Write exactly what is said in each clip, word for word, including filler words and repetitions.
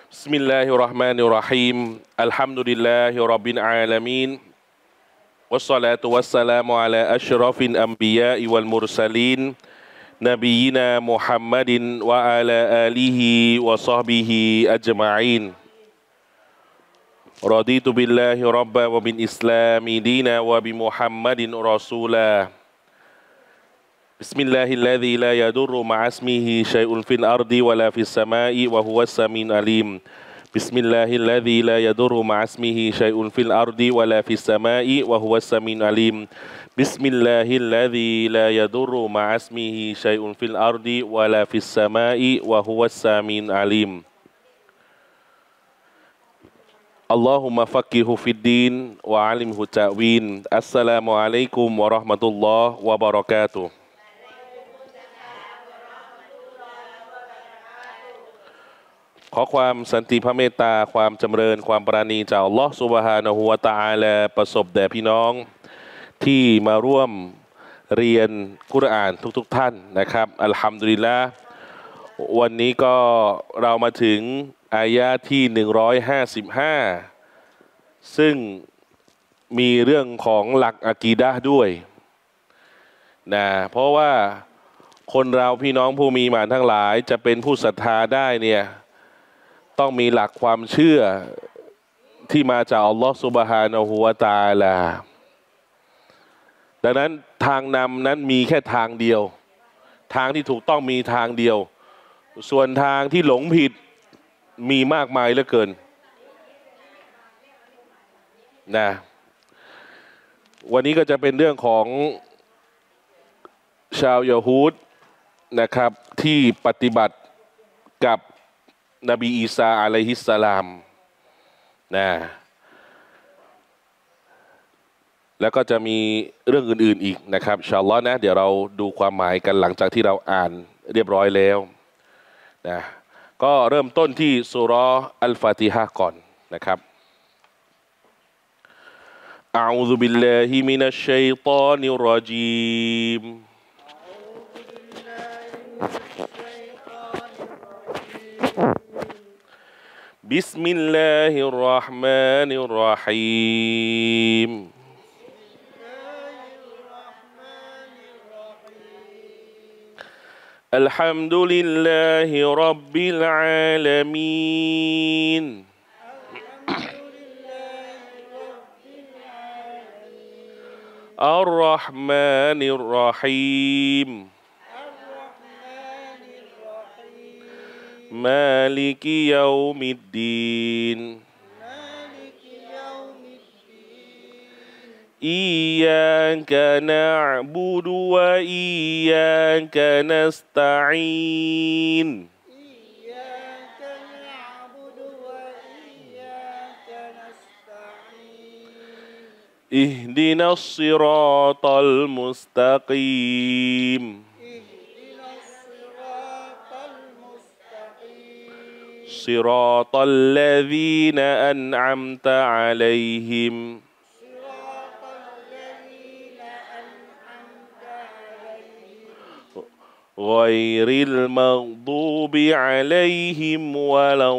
بسم الله الرحمن الرحيم الحمد لله رب العالمين والصلاة والسلام على أشرف الأنبياء والمرسلين نبينا محمد وعلى آله وصحبه أجمعين رضيت بالله ربا وبالإسلام دينا وبمحمد رسولا بسم الله الذي لا يضر مع اسمه شيء في الأرض ولا في السماء وهو السميع العليم بسم الله الذي لا يضر مع اسمه شيء في الأرض ولا في السماء وهو السميع العليم بسم الله الذي لا يضر مع اسمه شيء في الأرض ولا في السماء وهو السميع العليم اللهم فقهه في الدين وعلمه التأويل السلام عليكم ورحمة الله وبركاتهขอความสันติพระเมตตาความจำเริญความปราณีจากอัลลอฮฺซุบฮานะฮูวะตะอาลาประสบแด่พี่น้องที่มาร่วมเรียนกุรอานทุกๆ ท่านนะครับอัลฮัมดุลิลละห์วันนี้ก็เรามาถึงอายะที่หนึ่งร้อยห้าสิบห้าซึ่งมีเรื่องของหลักอะกีดะห์ด้วยนะเพราะว่าคนเราพี่น้องผู้มีหมานทั้งหลายจะเป็นผู้ศรัทธาได้เนี่ยต้องมีหลักความเชื่อที่มาจากอัลลอฮฺซุบฮานะฮูวะตะอาลาดังนั้นทางนำนั้นมีแค่ทางเดียวทางที่ถูกต้องมีทางเดียวส่วนทางที่หลงผิดมีมากมายเหลือเกินนะวันนี้ก็จะเป็นเรื่องของชาวยะฮูดนะครับที่ปฏิบัติกับนบีอีสาอะลัยฮิสสลามนะแล้วก็จะมีเรื่องอื่นๆอีกนะครับอินชาอัลลอฮ์นะเดี๋ยวเราดูความหมายกันหลังจากที่เราอ่านเรียบร้อยแล้วนะก็เริ่มต้นที่ซูเราะห์อัลฟาติฮะห์ก่อนนะครับอะอูซุบิลลาฮิมินัชชัยฏอนิรเราะญีมبسم الله الرحمن الرحيم الحمد لله رب العالمين الرحمن الرحيم مالك يوم الدين إياك نعبد وإياك نستعين اهدنا الصراط المستقيم صراط الذين أنعمت عليهم غير المغضوب عليهم ولا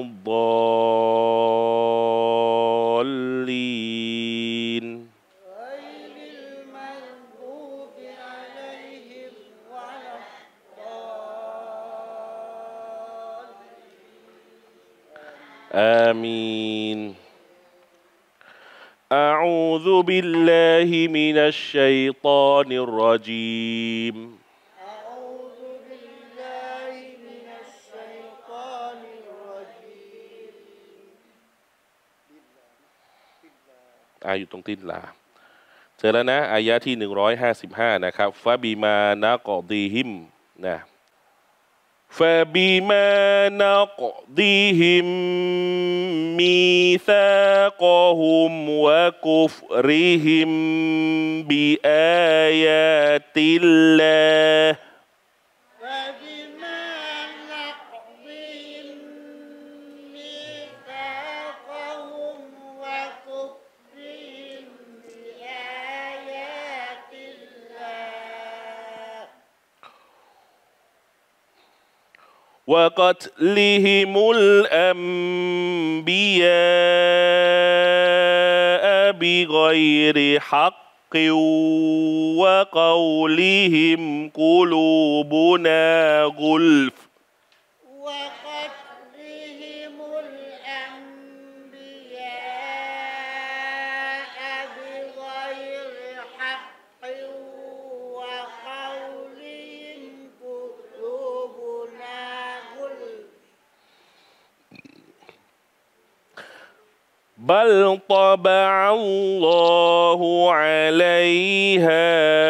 الضالين آمين أعوذ بالله من الشيطان الرجيم أعوذ بالله من الشيطان الرجيم อาอยู่ตรงติดลาเจอแล้วนะอายะที่หนึ่งร้อยห้าสิบห้านะครับฟะบิมานะกอดีฮิมนะفبما نقضهم ميثاقهم وكفرهم بآيات الله فبما نقضهم ميثاقهم وكفرهم بآيات الله وقتلهم الأنبياء بغير حق وقولهم قلوبنا غلف وقتلهم الأنبياء بغير حق وقولهم قلوبنا غلف بل طبع الله عليها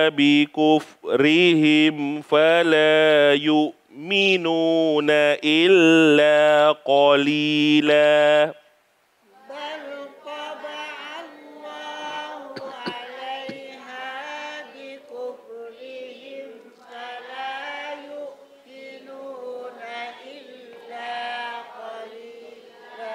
بكفرهم فلا يؤمنون إلا قليلا بل طبع الله عليها بكفرهم فلا يؤمنون إلا قليلا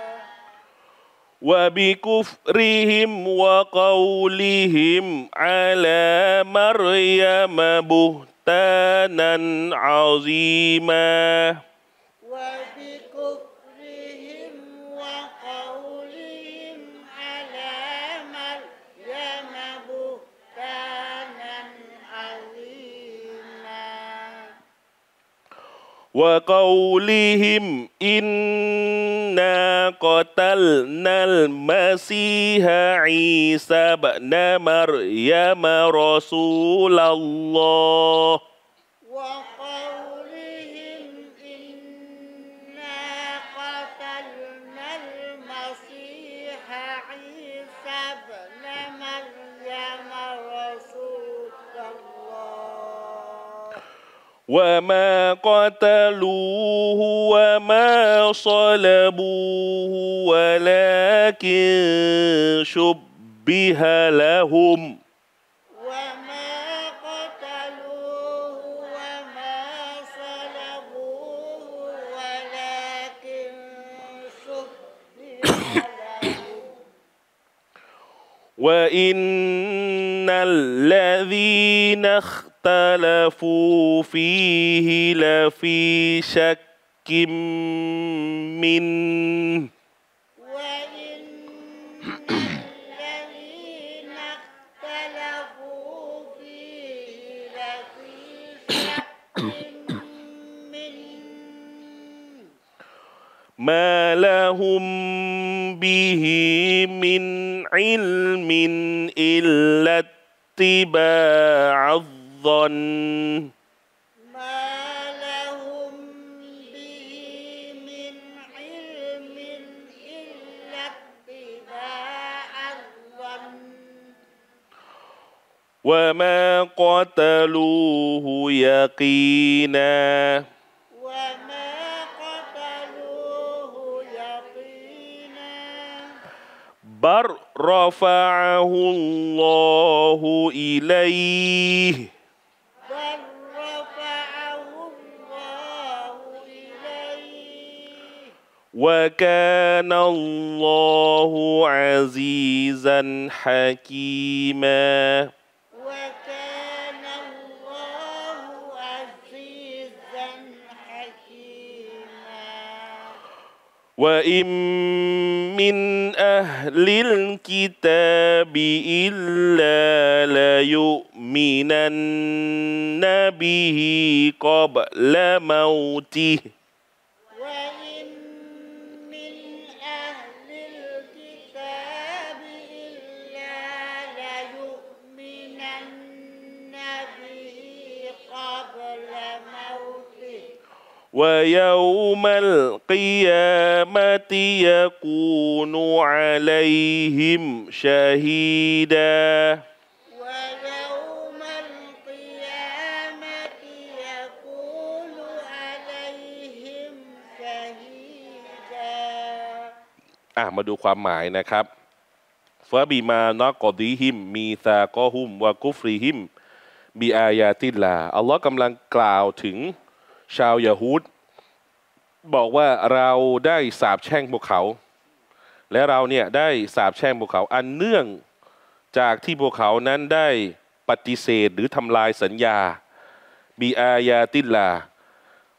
وبكفرهم وقولهم على مريم بهتانا عظيما وبكفرهم وقولهم على مريم بهتانا عظيما وقولهم إنا قتلنا المسيح عيسى ابن مريم رسول الله وقولهم إنا قتلنا المسيح عيسى ابن مريم رسول الله وما قتلوه وما صلبوه ولكن شبه لهم وما قتلوه وما صلبوه ولكن شبه لهم وإن الذين اختلفوا فيه لفي شك منه وإن الذين اختلفوا فيه لفي شك منه ما لهم به من علم إلا اتباع الظن ما لهم به من علم إلا اتباع الظن وما قتلوه يقينا وما قتلوه يقينا بل رفعه الله إليه بل رفعه الله إليه وكان الله عزيزا حكيما وكان الله عزيزا حكيما وإن من أهل الكتاب إلا ليؤمنن به قبل موته وإن من أهل الكتاب إلا ليؤمنن به قبل موته ويوم القيامة يكون عليهم شهيدا ويوم القيامة يكون عليهم شهيدا อ่ะมาดูความหมายนะครับฟะบิมานะกอดีฮิมมีซากอฮุมวะกุฟริฮิมบิอายาติลลาอัลลอฮ์กำลังกล่าวถึงชาวยะฮูดบอกว่าเราได้สาปแช่งพวกเขาและเราเนี่ยได้สาปแช่งพวกเขาอันเนื่องจากที่พวกเขานั้นได้ปฏิเสธหรือทำลายสัญญาบิอายาติลลา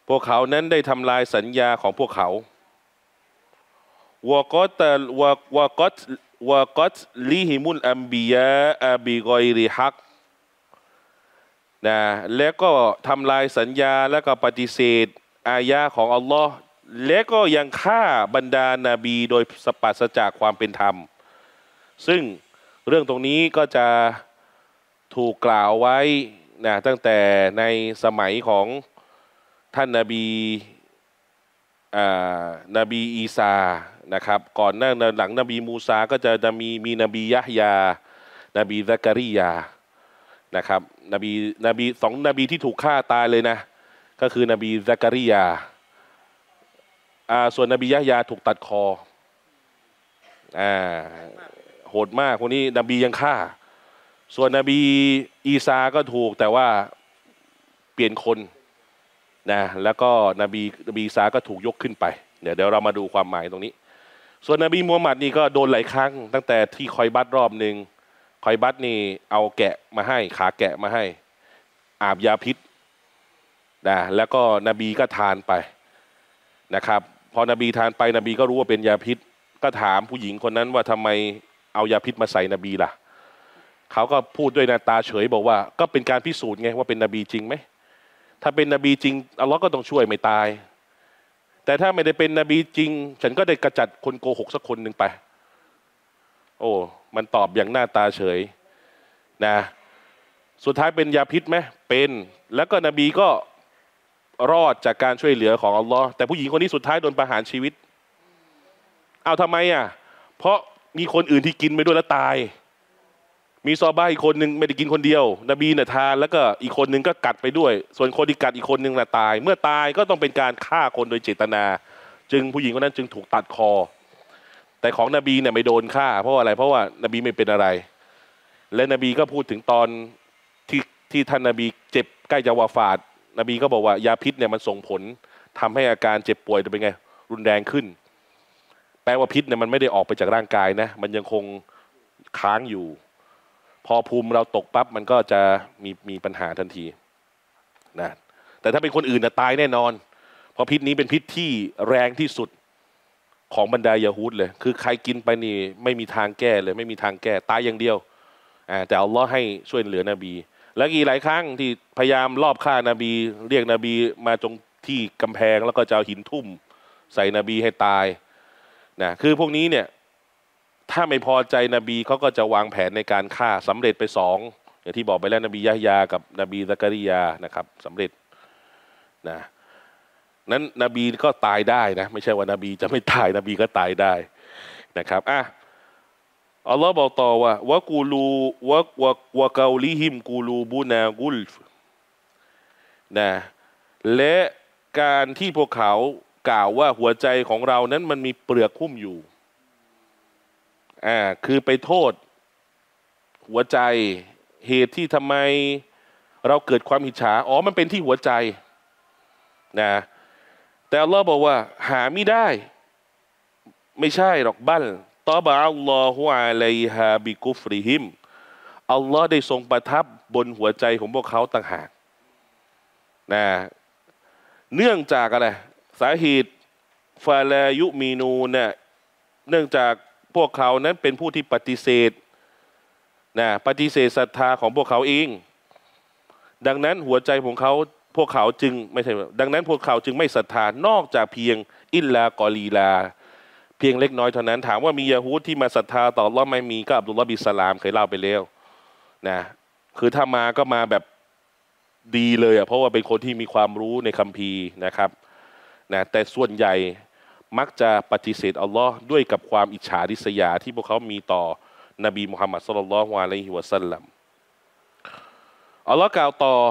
พวกเขานั้นได้ทำลายสัญญาของพวกเขาวะกอตวะวะกอตวะกอตลิฮิมุลอัมบิยาอบิกอยริฮักนะและก็ทำลายสัญญาและก็ปฏิเสธอายะของอัลลอฮ์และก็ยังฆ่าบรรดานาบีโดยสปัสจากความเป็นธรรมซึ่งเรื่องตรงนี้ก็จะถูกกล่าวไว้นะตั้งแต่ในสมัยของท่านนบีอ่านบีอีสานะครับก่อนหน้าหลังนบีมูซาก็จะจะมีมีนบียะฮยานบีซักริยานะครับนบีนบีสองนบีที่ถูกฆ่าตายเลยนะก็คือนบีซักริยาอ่าส่วนนบียะฮยาถูกตัดคออ่าโหดมากคนนี้นบียังฆ่าส่วนนบีอีสาก็ถูกแต่ว่าเปลี่ยนคนนะแล้วก็นบีนบีอีสาก็ถูกยกขึ้นไปเดี๋ยวเดี๋ยวเรามาดูความหมายตรงนี้ส่วนนบีมูฮัมหมัดนี่ก็โดนหลายครั้งตั้งแต่ที่คอยบัตรอบหนึ่งคอยบัตนี่เอาแกะมาให้ขาแกะมาให้อาบยาพิษนะแล้วก็นบีก็ทานไปนะครับพอนบีทานไปนบีก็รู้ว่าเป็นยาพิษก็ถามผู้หญิงคนนั้นว่าทำไมเอายาพิษมาใส่นบีล่ะเขาก็พูดด้วยหน้าตาเฉยบอกว่าก็เป็นการพิสูจน์ไงว่าเป็นนบีจริงไหมถ้าเป็นนบีจริงอัลลอฮ์ก็ต้องช่วยไม่ตายแต่ถ้าไม่ได้เป็นนบีจริงฉันก็ได้กระจัดคนโกหกสักคนหนึ่งไปโอ้มันตอบอย่างหน้าตาเฉยนะสุดท้ายเป็นยาพิษไหมเป็นแล้วก็นบีก็รอดจากการช่วยเหลือของอัลลอฮ์แต่ผู้หญิงคนนี้สุดท้ายโดนประหารชีวิตเอาทำไมอ่ะเพราะมีคนอื่นที่กินไปด้วยแล้วตายมีซอบ้าอีกคนหนึ่งไม่ได้กินคนเดียวนบีเนี่ยทานแล้วก็อีกคนหนึ่งก็กัดไปด้วยส่วนคนที่กัดอีกคนหนึ่งแหละตายเมื่อตายก็ต้องเป็นการฆ่าคนโดยเจตนาจึงผู้หญิงคนนั้นจึงถูกตัดคอแต่ของนบีเนี่ยไม่โดนฆ่าเพราะอะไรเพราะว่านบีไม่เป็นอะไรและนบีก็พูดถึงตอนที่ที่ท่านนบีเจ็บใกล้จะวาฟาตนบีก็บอกว่ายาพิษเนี่ยมันส่งผลทำให้อาการเจ็บป่วยเป็นไงรุนแรงขึ้นแปลว่าพิษเนี่ยมันไม่ได้ออกไปจากร่างกายนะมันยังคงค้างอยู่พอภูมิเราตกปั๊บมันก็จะมีมีปัญหาทันทีนะแต่ถ้าเป็นคนอื่นนะตายแน่นอนเพราะพิษนี้เป็นพิษที่แรงที่สุดของบรรดายะฮูดเลยคือใครกินไปนี่ไม่มีทางแก้เลยไม่มีทางแก้ตายอย่างเดียวอ่าแต่อัลลอฮ์ให้ช่วยเหลือนบีแล้วอีกหลายครั้งที่พยายามลอบฆ่านบีเรียกนบีมาตรงที่กำแพงแล้วก็จะเอาหินทุ่มใส่นบีให้ตายนะคือพวกนี้เนี่ยถ้าไม่พอใจนบีเขาก็จะวางแผนในการฆ่าสำเร็จไปสองอย่างที่บอกไปแล้วนบียะฮยากับนบีซักริยานะครับสำเร็จนะนั้นนบีก็ตายได้นะไม่ใช่ว่านบีจะไม่ตายนบีก็ตายได้นะครับอ่ะอัลลอฮ์บอกต่อว่าวะกูลูวะวะวะกาลิฮิมกูลูบูนากุลฟนะและการที่พวกเขากล่าวว่าหัวใจของเรานั้นมันมีเปลือกหุ้มอยู่อ่าคือไปโทษหัวใจเหตุที่ทำไมเราเกิดความอิจฉาอ๋อมันเป็นที่หัวใจนะแต่อัลลอฮ์บอกว่าหาไม่ได้ไม่ใช่หรอกบัลตอบะอัลลอฮุอะลัยฮาบิกุฟริฮิมอัลลอฮ์ได้ทรงประทับบนหัวใจของพวกเขาต่างหากนะเนื่องจากอะไรสาเหตุฟาลายุมีนูเนี่ยเนื่องจากพวกเขานั้นเป็นผู้ที่ปฏิเสธนะปฏิเสธศรัทธาของพวกเขาเองดังนั้นหัวใจของเขาพวกเขาจึงไม่ใช่ดังนั้นพวกเขาจึงไม่ศรัทธานอกจากเพียงอิลลากอลีลาเพียงเล็กน้อยเท่านั้นถามว่ามียะฮูดที่มาศรัทธาต่ออัลเลาะห์ไม่มีก็อับดุลลอฮ์บินสลามเคยเล่าไปแล้วนะคือถ้ามาก็มาแบบดีเลยอ่ะเพราะว่าเป็นคนที่มีความรู้ในคัมภีร์นะครับนะแต่ส่วนใหญ่มักจะปฏิเสธอัลลอฮ์ด้วยกับความอิจฉาริษยาที่พวกเขามีต่อนบีมุฮัมมัดศ็อลลัลลอฮุอะลัยฮิวะซัลลัมอัลลอฮ์กล่าวต่อ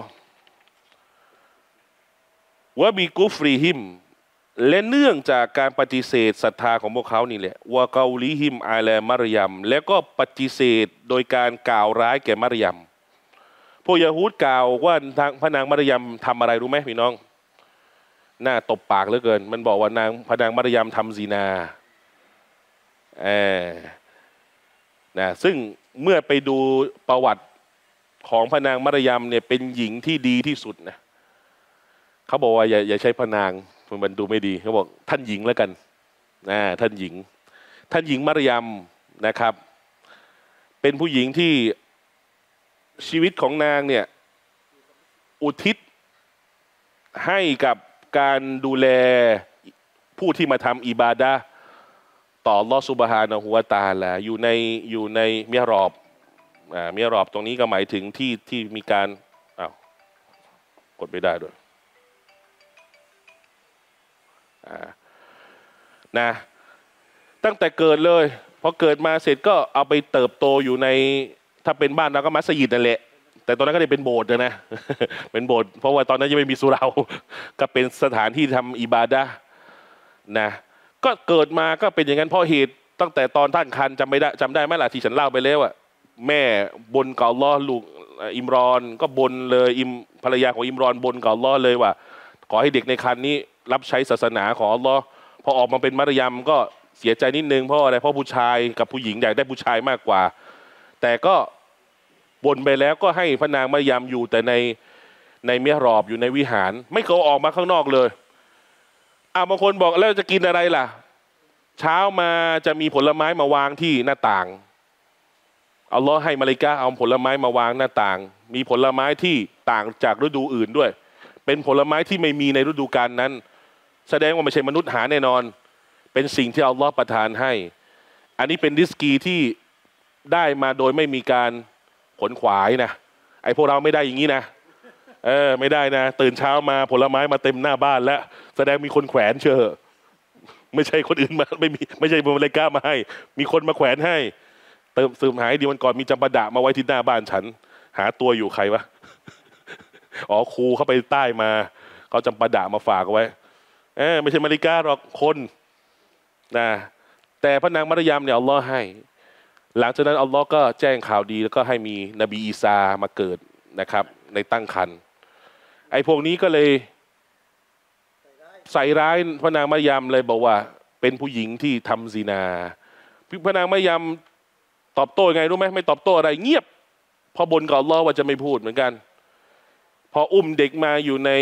ว่าบีกุฟรีฮิมและเนื่องจากการปฏิเสธศรัทธาของพวกเขานี่แหละวะกาลิฮิมอาลามารยมและก็ปฏิเสธโดยการกล่าวร้ายแก่มารยมพวกยะฮูดกล่าวว่าทางพระนางมารยมทำอะไรรู้ไหมพี่น้องหน้าตบปากเหลือเกินมันบอกว่านางพระนางมารยมทำซีนาเออนะซึ่งเมื่อไปดูประวัติของพระนางมารยมเนี่ยเป็นหญิงที่ดีที่สุดนะเขาบอกว่าอย่าอย่าใช้พระนางมันดูไม่ดีเขาบอกท่านหญิงแล้วกันนะท่านหญิง ท่านหญิงมารยมนะครับ เป็นผู้หญิงที่ชีวิตของนางเนี่ยอุทิศให้กับการดูแลผู้ที่มาทำอิบาดะห์ต่ออัลลอฮฺซุบฮานะฮูวะตะอาลาอยู่ในอยู่ในเมียรอบอ่าเมียรอบตรงนี้ก็หมายถึงที่ที่มีการอ้าวกดไม่ได้ด้วยอ่านะตั้งแต่เกิดเลยพอเกิดมาเสร็จก็เอาไปเติบโตอยู่ในถ้าเป็นบ้านเราก็มัสยิดนั่นแหละแต่ตอนนั้นก็ได้เป็นโบสถ์นะ เป็นโบสถ์เพราะว่าตอนนั้นยังไม่มีสุเหร่าก็เป็นสถานที่ทำอิบาดะห์นะก็เกิดมาก็เป็นอย่างนั้นเพราะเหตุตั้งแต่ตอนท่านคันจำไม่ได้จำได้ไหมล่ะที่ฉันเล่าไปแล้วอะแม่บนกับอัลเลาะห์ลูกอิมรอนก็บนเลยอิมภรรยาของอิมรอนบนกับอัลเลาะห์เลยว่าขอให้เด็กในครรภ์นี้รับใช้ศาสนาของอัลเลาะห์พอออกมาเป็นมารยมก็เสียใจนิดนึงเพราะอะไรเพราะผู้ชายกับผู้หญิงอยากได้ผู้ชายมากกว่าแต่ก็บนไปแล้วก็ให้พระนางมารยมอยู่แต่ในในเมียรอบอยู่ในวิหารไม่เคยออกมาข้างนอกเลยอ่าบางคนบอกแล้วจะกินอะไรล่ะเช้ามาจะมีผลไม้มาวางที่หน้าต่างอัลเลาะห์ให้มาลิกะเอาผลไม้มาวางหน้าต่างมีผลไม้ที่ต่างจากฤดูอื่นด้วยเป็นผลไม้ที่ไม่มีในฤดูกาลนั้นแสดงว่าไม่ใช่มนุษย์หาแน่นอนเป็นสิ่งที่อัลเลาะห์ประทานให้อันนี้เป็นริสกีที่ได้มาโดยไม่มีการขนขวายนะไอ้พวกเราไม่ได้อย่างนี้นะเออไม่ได้นะตื่นเช้ามาผลไม้มาเต็มหน้าบ้านแล้วแสดงมีคนแขวนเชื่อไม่ใช่คนอื่นมาไม่มีไม่ใช่มาเลก้ามาให้มีคนมาแขวนให้เติมสืบหายดีวันก่อนมีจำปาดะมาไว้ที่หน้าบ้านฉันหาตัวอยู่ใครวะอ๋อครูเข้าไปใต้มาเขาจำปาดะมาฝากไว้เออไม่ใช่มาลิกาหรอกคนนะแต่พระนางมารยมเนี่ยอัลลอฮ์ให้หลังจากนั้นอัลลอฮ์ก็แจ้งข่าวดีแล้วก็ให้มีนบีอีสามาเกิดนะครับในตั้งครรภ์ไอ้พวกนี้ก็เลยใส่ร้ายพระนางมารยมเลยบอกว่าเป็นผู้หญิงที่ทำซินาพระนางมารยมตอบโต้ยังไงรู้ไหมไม่ตอบโต้อะไรเงียบพอบนกับอัลลอฮ์ว่าจะไม่พูดเหมือนกันพออุ้มเด็กมาอยู่ใน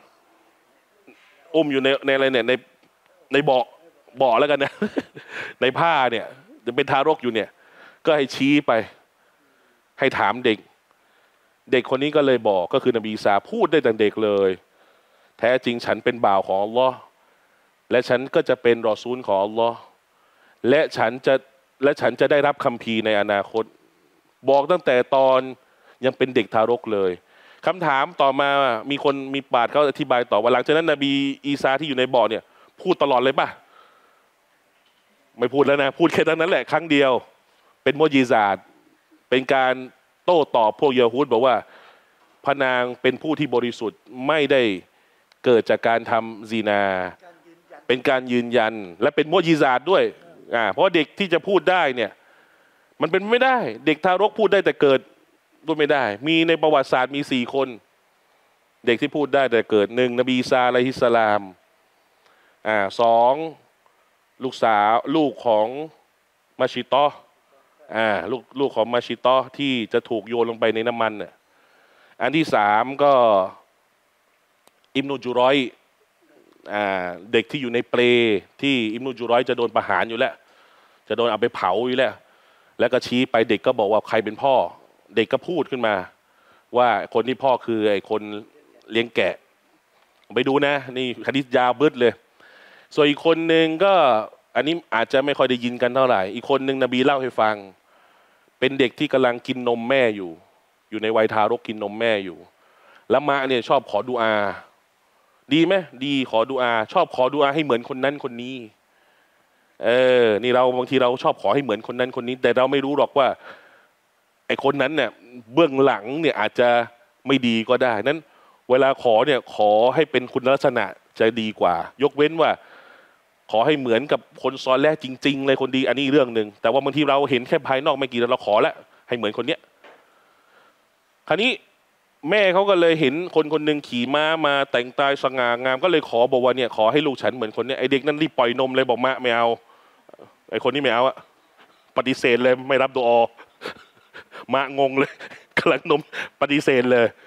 อุ้มอยู่ในในอะไรเนี่ยในในเบาะเบาะแล้วกันนะในผ้าเนี่ยจะเป็นทารกอยู่เนี่ยก็ให้ชี้ไปให้ถามเด็กเด็กคนนี้ก็เลยบอกก็คือนบีอีสาพูดได้แต่เด็กเลยแท้จริงฉันเป็นบ่าวของอัลลอฮ์และฉันก็จะเป็นรอซูลของอัลลอฮ์และฉันจะและฉันจะได้รับคัมภีร์ในอนาคตบอกตั้งแต่ตอนยังเป็นเด็กทารกเลยคำถามต่อมามีคนมีปาดเขาอธิบายต่อว่าหลังจากนั้นนบีอีสาที่อยู่ในบ่อเนี่ยพูดตลอดเลยป่ะไม่พูดแล้วนะพูดแค่นั้นแหละครั้งเดียวเป็นมุญิซาตเป็นการโต้ตอบพวกยะฮูดบอกว่าพระนางเป็นผู้ที่บริสุทธิ์ไม่ได้เกิดจากการทำซีนาเป็นการยืนยันและเป็นมุญิซาตด้วยอ่าเพราะเด็กที่จะพูดได้เนี่ยมันเป็นไม่ได้เด็กทารกพูดได้แต่เกิดพูดไม่ได้มีในประวัติศาสตร์มีสี่คนเด็กที่พูดได้แต่เกิดหนึ่งนบีอีสาอะลัยฮิสสลามอ่าสองลูกสาวลูกของมาชิตออ่าลูกลูกของมาชิตอที่จะถูกโยนลงไปในน้ำมันเนี่ยอันที่สามก็อิมนุจุรอยอ่าเด็กที่อยู่ในเปลที่อิมนุจุรอยจะโดนประหารอยู่แล้วจะโดนเอาไปเผาอยู่แล้วแล้วก็ชี้ไปเด็กก็บอกว่าใครเป็นพ่อเด็กก็พูดขึ้นมาว่าคนที่พ่อคือไอ้คนเลี้ยงแกะไปดูนะนี่คดียาวบึ้ดเลยส่วนอีกคนหนึ่งก็อันนี้อาจจะไม่ค่อยได้ยินกันเท่าไหร่อีกคนหนึ่งนบีเล่าให้ฟังเป็นเด็กที่กำลังกินนมแม่อยู่อยู่ในวัยทารกกินนมแม่อยู่แล้วมะเนี่ยชอบขอดุอาดีไหมดีขอดุอาชอบขอดุอาให้เหมือนคนนั้นคนนี้เออนี่เราบางทีเราชอบขอให้เหมือนคนนั้นคนนี้แต่เราไม่รู้หรอกว่าไอ้คนนั้นเนี่ยเบื้องหลังเนี่ยอาจจะไม่ดีก็ได้นั้นเวลาขอเนี่ยขอให้เป็นคุณลักษณะจะดีกว่ายกเว้นว่าขอให้เหมือนกับคนซ้อนแรกจริงๆเลยคนดีอันนี้เรื่องหนึ่งแต่ว่าบางทีเราเห็นแค่ภายนอกไม่กี่เราขอแล้วให้เหมือนคนเนี้ยคราวนี้แม่เขาก็เลยเห็นคนคนหนึ่งขี่ม้ามาแต่งกายสง่างามก็เลยขอบอกว่าเนี่ยขอให้ลูกฉันเหมือนคนเนี้ยไอเด็กนั้นรีบปล่อยนมเลยบอกมะไม่เอาไอคนนี้ไม่เอาอะปฏิเสธเลยไม่รับดุอา มะงงเลยกำลังนมปฏิเสธเลย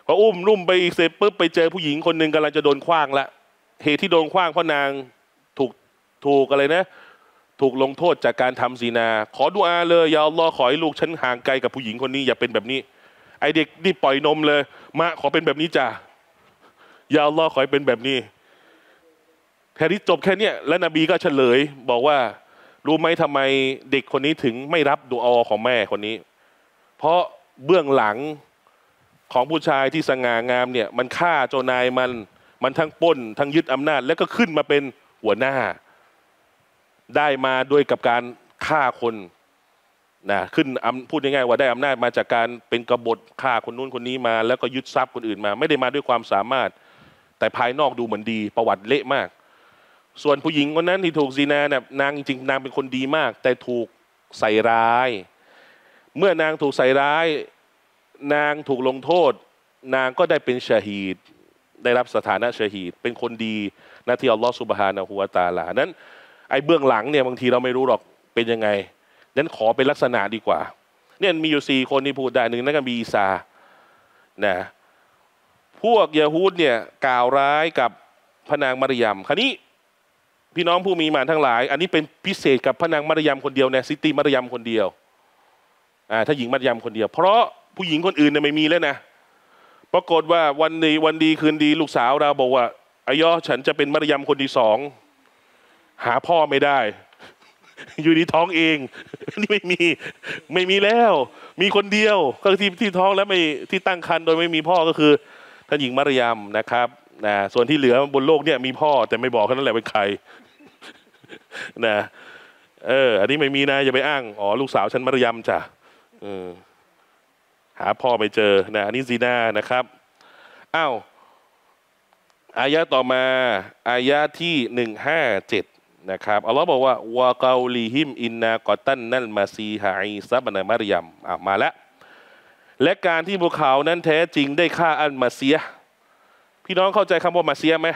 พออุ้มนุ่มไปอีกเสร็จปุ๊บไปเจอผู้หญิงคนหนึ่งกำลังจะโดนขว้างละเหตุที่โดนขว้างเพราะนางถูกถูกอะไรนะถูกลงโทษจากการทำซีนาขอดุอาเลยยาอัลลอฮ์ขอให้ลูกฉันห่างไกลกับผู้หญิงคนนี้อย่าเป็นแบบนี้ไอเด็กนี่ปล่อยนมเลยมาขอเป็นแบบนี้จ้ะยาอัลลอฮ์ขอให้เป็นแบบนี้แค่นี้จบแค่เนี้ยแล้วนบีก็เฉลยบอกว่ารู้ไหมทำไมเด็กคนนี้ถึงไม่รับดุอาของแม่คนนี้เพราะเบื้องหลังของผู้ชายที่สง่างามเนี่ยมันฆ่าเจ้านายมันมันทั้งปล้นทั้งยึดอำนาจแล้วก็ขึ้นมาเป็นหัวหน้าได้มาด้วยกับการฆ่าคนนะขึ้นพูดง่ายๆว่าได้อำนาจมาจากการเป็นกบฏฆ่าคนนู้นคนนี้มาแล้วก็ยึดทรัพย์คนอื่นมาไม่ได้มาด้วยความสามารถแต่ภายนอกดูเหมือนดีประวัติเละมากส่วนผู้หญิงคนนั้นที่ถูกซีนาเนี่ยนางจริงๆนางเป็นคนดีมากแต่ถูกใส่ร้ายเมื่อนางถูกใส่ร้ายนางถูกลงโทษนางก็ได้เป็นชาฮีดได้รับสถานะชาฮีดเป็นคนดีนะที่อัลลอฮฺซุบฮานะฮูวะตะอาลานั้นไอ้เบื้องหลังเนี่ยบางทีเราไม่รู้หรอกเป็นยังไงนั้นขอเป็นลักษณะดีกว่าเนี่ยมีอยู่สี่คนที่พูดได้หนึ่งนั่นก็มีอีซานะพวกยะฮูดเนี่ยกล่าวร้ายกับพระนางมารยมคราวนี้พี่น้องผู้มีหมานทั้งหลายอันนี้เป็นพิเศษกับพระนางมารยมคนเดียวเนี่ยซิตีมารยมคนเดียวอ่าถ้าหญิงมารยมคนเดียวเพราะผู้หญิงคนอื่นเนี่ยไม่มีแล้วนะปรากฏว่าวันนี้วันดีคืนดีลูกสาวเราบอกว่าอายอฉันจะเป็นมารยมคนที่สองหาพ่อไม่ได้อยู่ในท้องเองนี่ไม่มีไม่มีแล้วมีคนเดียวก็ที่ที่ท้องแล้วไม่ที่ตั้งครรภ์โดยไม่มีพ่อก็คือท่านหญิงมารยมนะครับนะส่วนที่เหลือบนโลกเนี่ยมีพ่อแต่ไม่บอกแค่นั้นแหละเป็นใครนะเอออันนี้ไม่มีนะอย่าไปอ้างอ๋อลูกสาวฉันมารยมจ้ะเออหาพ่อไม่เจอนะอันนี้ซีนานะครับอ้าวอายะต่อมาอายะที่หนึ่งห้าเจ็ดนะครับอัลลอฮ์บอกว่าวะกาลีฮิมอินนากอตันนัลมาซีฮะอีซาบะนะมารยมอ่ะมาแล้วและการที่พวกเขานั้นแท้จริงได้ฆ่าอัลมาซียะพี่น้องเข้าใจคำว่ามาซียะไหม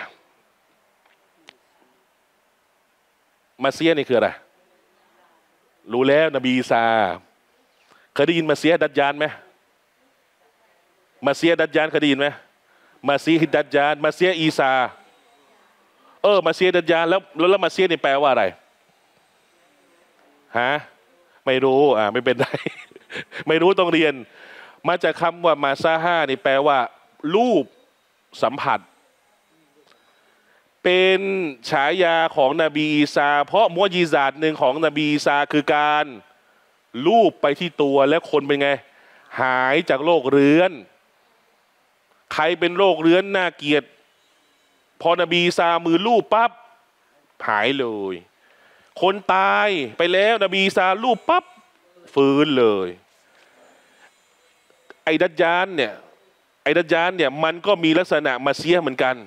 มาซียะนี่คืออะไรรู้แล้วนบีอีสาเคยได้ยินมาซียะดัจญานไหมมาซียะดัจญานเคยได้ยินไหมมาซีฮิดดัจญานมาซียะอีสาเออมาเซียดัจญานแล้วแล้วมาเซียนี่แปลว่าอะไรฮะไม่รู้อ่าไม่เป็นไร ไม่รู้ต้องเรียนมาจากคำว่ามาซาฮานี่แปลว่ารูปสัมผัสเป็นฉายาของนบีอีสาเพราะมุอ์ญิซาตหนึ่งของนบีอีสาคือการรูปไปที่ตัวแล้วคนเป็นไงหายจากโรคเรื้อนใครเป็นโรคเรื้อนน่าเกลียดพอนบีอีสามือลูบปั๊บหายเลยคนตายไปแล้วนบีอีสาลูบปั๊บฟื้นเลยไอ้ดัจญานเนี่ยไอ้ดัจญานเนี่ยมันก็มีลักษณะมาเซียเหมือนกัน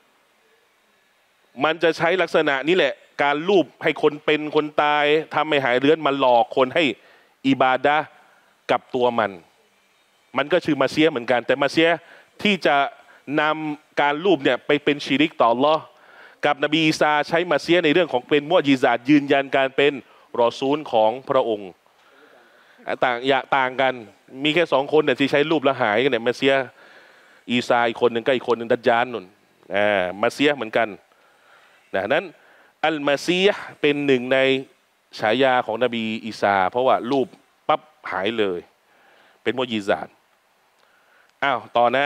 มันจะใช้ลักษณะนี้แหละการลูบให้คนเป็นคนตายทำให้หายเรื้อนมาหลอกคนให้อิบาดะห์กับตัวมันมันก็ชื่อมาเซียเหมือนกันแต่มาเซียที่จะนำการรูปเนี่ยไปเป็นชิริกต่ออัลเลาะห์กับนบีอีสาใช้มาเซียในเรื่องของเป็นมุอ์ญิซาตยืนยันการเป็นรอซูลของพระองค์ต่างอย่าต่างกันมีแค่สองคนเนี่ยที่ใช้รูปแล้วหายกันเนี่ยมาเซียอีสาอีกคนหนึ่งก็อีกคนหนึ่งดัจญานนุ่นอ่ามาเซียเหมือนกันนะนั้นอัลมาซียะเป็นหนึ่งในฉายาของนบีอีสาเพราะว่ารูปปั๊บหายเลยเป็นมุอ์ญิซาตอ้าวต่อนะ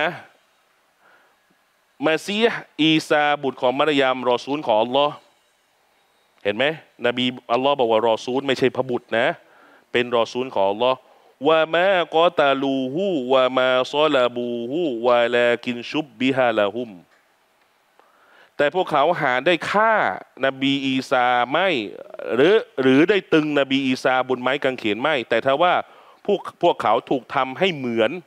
มาซีฮ์อีซาบุตรของมารยมรอซูลของอัลลอฮ์เห็นไหมนบีอัลลอฮ์บอกว่ารอซูลไม่ใช่พระบุตรนะเป็นรอซูลของอัลลอฮ์วะมากอตาลูฮูวะมาซอลาบูฮูวะลากินชุบบิฮาลาฮุมแต่พวกเขาหาได้ฆ่านบีอีสาไม่หรือหรือได้ตึงนบีอีสาบนไม้กางเขนไม่แต่ถ้าว่าพวกพวกเขาถูกทำให้เหมือน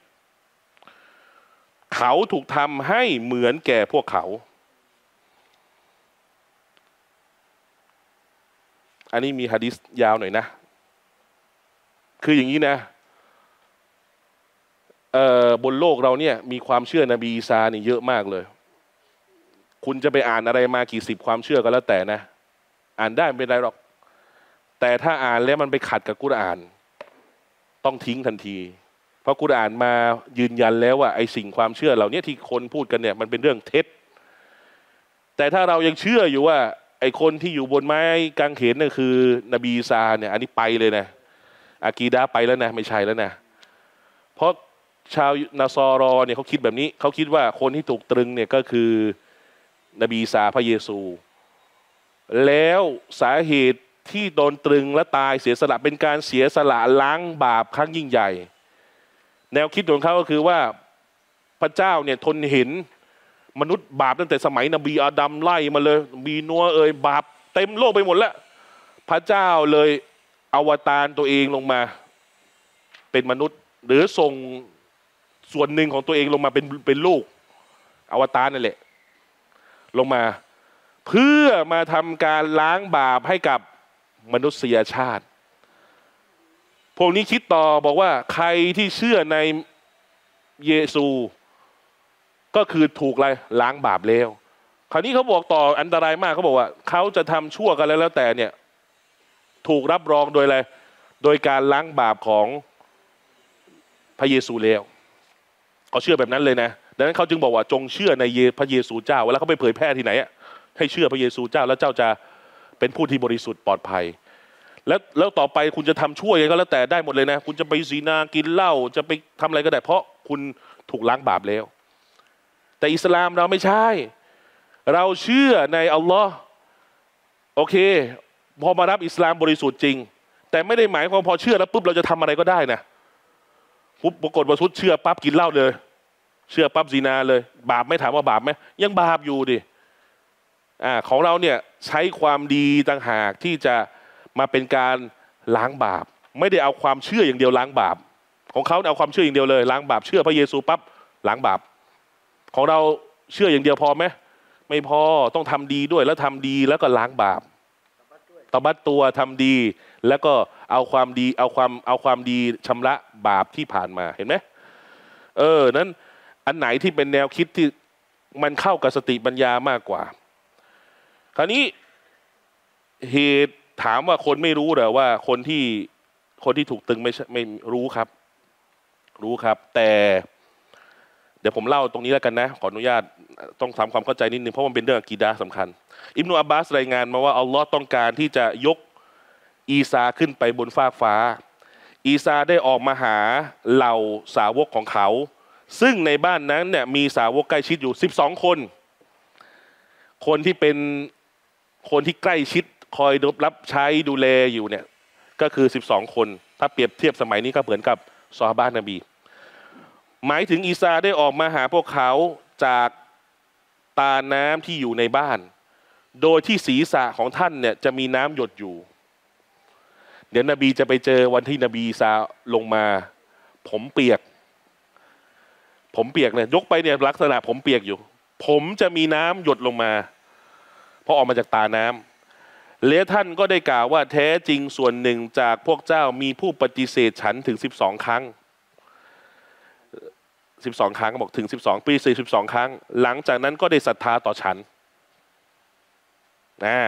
เขาถูกทำให้เหมือนแก่พวกเขาอันนี้มีหะดีษยาวหน่อยนะคืออย่างนี้นะเอ่อบนโลกเราเนี่ยมีความเชื่อนบีอีสานี่เยอะมากเลยคุณจะไปอ่านอะไรมากี่สิบความเชื่อก็แล้วแต่นะอ่านได้ไม่เป็นไรหรอกแต่ถ้าอ่านแล้วมันไปขัดกับกุรอานต้องทิ้งทันทีเพราะกุรอานมายืนยันแล้วว่าไอ้สิ่งความเชื่อเหล่านี้ที่คนพูดกันเนี่ยมันเป็นเรื่องเท็จแต่ถ้าเรายังเชื่ออยู่ว่าไอ้คนที่อยู่บนไม้กางเขนนั่นคือนบีอีสาเนี่ยอันนี้ไปเลยนะอากีดะห์ไปแล้วนะไม่ใช่แล้วนะเพราะชาวนาซอรอเนี่ยเขาคิดแบบนี้เขาคิดว่าคนที่ถูกตรึงเนี่ยก็คือนบีอีสาพระเยซูแล้วสาเหตุที่โดนตรึงและตายเสียสละเป็นการเสียสละล้างบาปครั้งยิ่งใหญ่แนวคิดของเขาก็คือว่าพระเจ้าเนี่ยทนเห็นมนุษย์บาปตั้งแต่สมัยนบีอาดัมไล่มาเลยมีนัวเอ่ยบาปเต็มโลกไปหมดแล้วพระเจ้าเลยอวตารตัวเองลงมาเป็นมนุษย์หรือส่งส่วนหนึ่งของตัวเองลงมาเป็นเป็นลูกอวตารนั่นแหละลงมาเพื่อมาทำการล้างบาปให้กับมนุษยชาติพวกนี้คิดต่อบอกว่าใครที่เชื่อในเยซูก็คือถูกอะไรล้างบาปแล้วคราวนี้เขาบอกต่ออันตรายมากเขาบอกว่าเขาจะทำชั่วกันแล้วแล้วแต่เนี่ยถูกรับรองโดยอะไรโดยการล้างบาปของพระเยซูแล้วเขาเชื่อแบบนั้นเลยนะดังนั้นเขาจึงบอกว่าจงเชื่อในพระเยซูเจ้าเวลาเขาไปเผยแพร่ที่ไหนให้เชื่อพระเยซูเจ้าแล้วเจ้าจะเป็นผู้ที่บริสุทธิ์ปลอดภัยแล้วแล้วต่อไปคุณจะทำชั่วยังไงก็แล้วแต่ได้หมดเลยนะคุณจะไปซีนากินเหล้าจะไปทำอะไรก็ได้เพราะคุณถูกล้างบาปแล้วแต่อิสลามเราไม่ใช่เราเชื่อในอัลลอฮ์โอเคพอมารับอิสลามบริสุทธิ์จริงแต่ไม่ได้หมายความพอเชื่อแล้วปุ๊บเราจะทำอะไรก็ได้นะปุ๊บปรากฏว่าสุดเชื่อปั๊บกินเหล้าเลยเชื่อปั๊บซีนาเลยบาปไม่ถามว่าบาปไหมยังบาปอยู่ดิอ่าของเราเนี่ยใช้ความดีต่างหากที่จะมาเป็นการล้างบาปไม่ได้เอาความเชื่ออย่างเดียวล้างบาปของเขาเอาความเชื่ออย่างเดียวเลยล้างบาปเชื่อพระเยซูปั๊บล้างบาปของเราเชื่ออย่างเดียวพอไหมไม่พอต้องทำดีด้วยแล้วทำดีแล้วก็ล้างบาปตบัดตัวทำดีแล้วก็เอาความดีเอาความเอาความดีชำระบาปที่ผ่านมาเห็นไหมเออนั้นอันไหนที่เป็นแนวคิดที่มันเข้ากับสติปัญญามากกว่าคราวนี้เหตุถามว่าคนไม่รู้เหรอว่าคนที่คนที่ถูกตึงไม่ไม่รู้ครับรู้ครับแต่เดี๋ยวผมเล่าตรงนี้แล้วกันนะขออนุญาตต้องทำความเข้าใจนิดนึงเพราะมันเป็นเรื่องอะกีดะห์สำคัญอิบนุอับบาสรายงานมาว่าอัลลอฮ์ต้องการที่จะยกอีซาขึ้นไปบนฟากฟ้าอีซาได้ออกมาหาเหล่าสาวกของเขาซึ่งในบ้านนั้นเนี่ยมีสาวกใกล้ชิดอยู่สิบสองคนคนที่เป็นคนที่ใกล้ชิดคอยรับใช้ดูแลอยู่เนี่ยก็คือสิบสองคนถ้าเปรียบเทียบสมัยนี้ก็เหมือนกับซอฮาบะห์นบีหมายถึงอีซาได้ออกมาหาพวกเขาจากตาน้ำที่อยู่ในบ้านโดยที่ศีรษะของท่านเนี่ยจะมีน้ำหยดอยู่เดี๋ยวนบีจะไปเจอวันที่นบีอีซาลงมาผมเปียกผมเปียกเนี่ยยกไปเนี่ยลักษณะผมเปียกอยู่ผมจะมีน้ำหยดลงมาเพราะออกมาจากตาน้ำและท่านก็ได้กล่าวว่าแท้จริงส่วนหนึ่งจากพวกเจ้ามีผู้ปฏิเสธฉันถึงสิบสองครั้งสิบสองครั้งบอกถึงสิบสองปีสี่สิบสองครั้งหลังจากนั้นก็ได้ศรัทธาต่อฉันนะ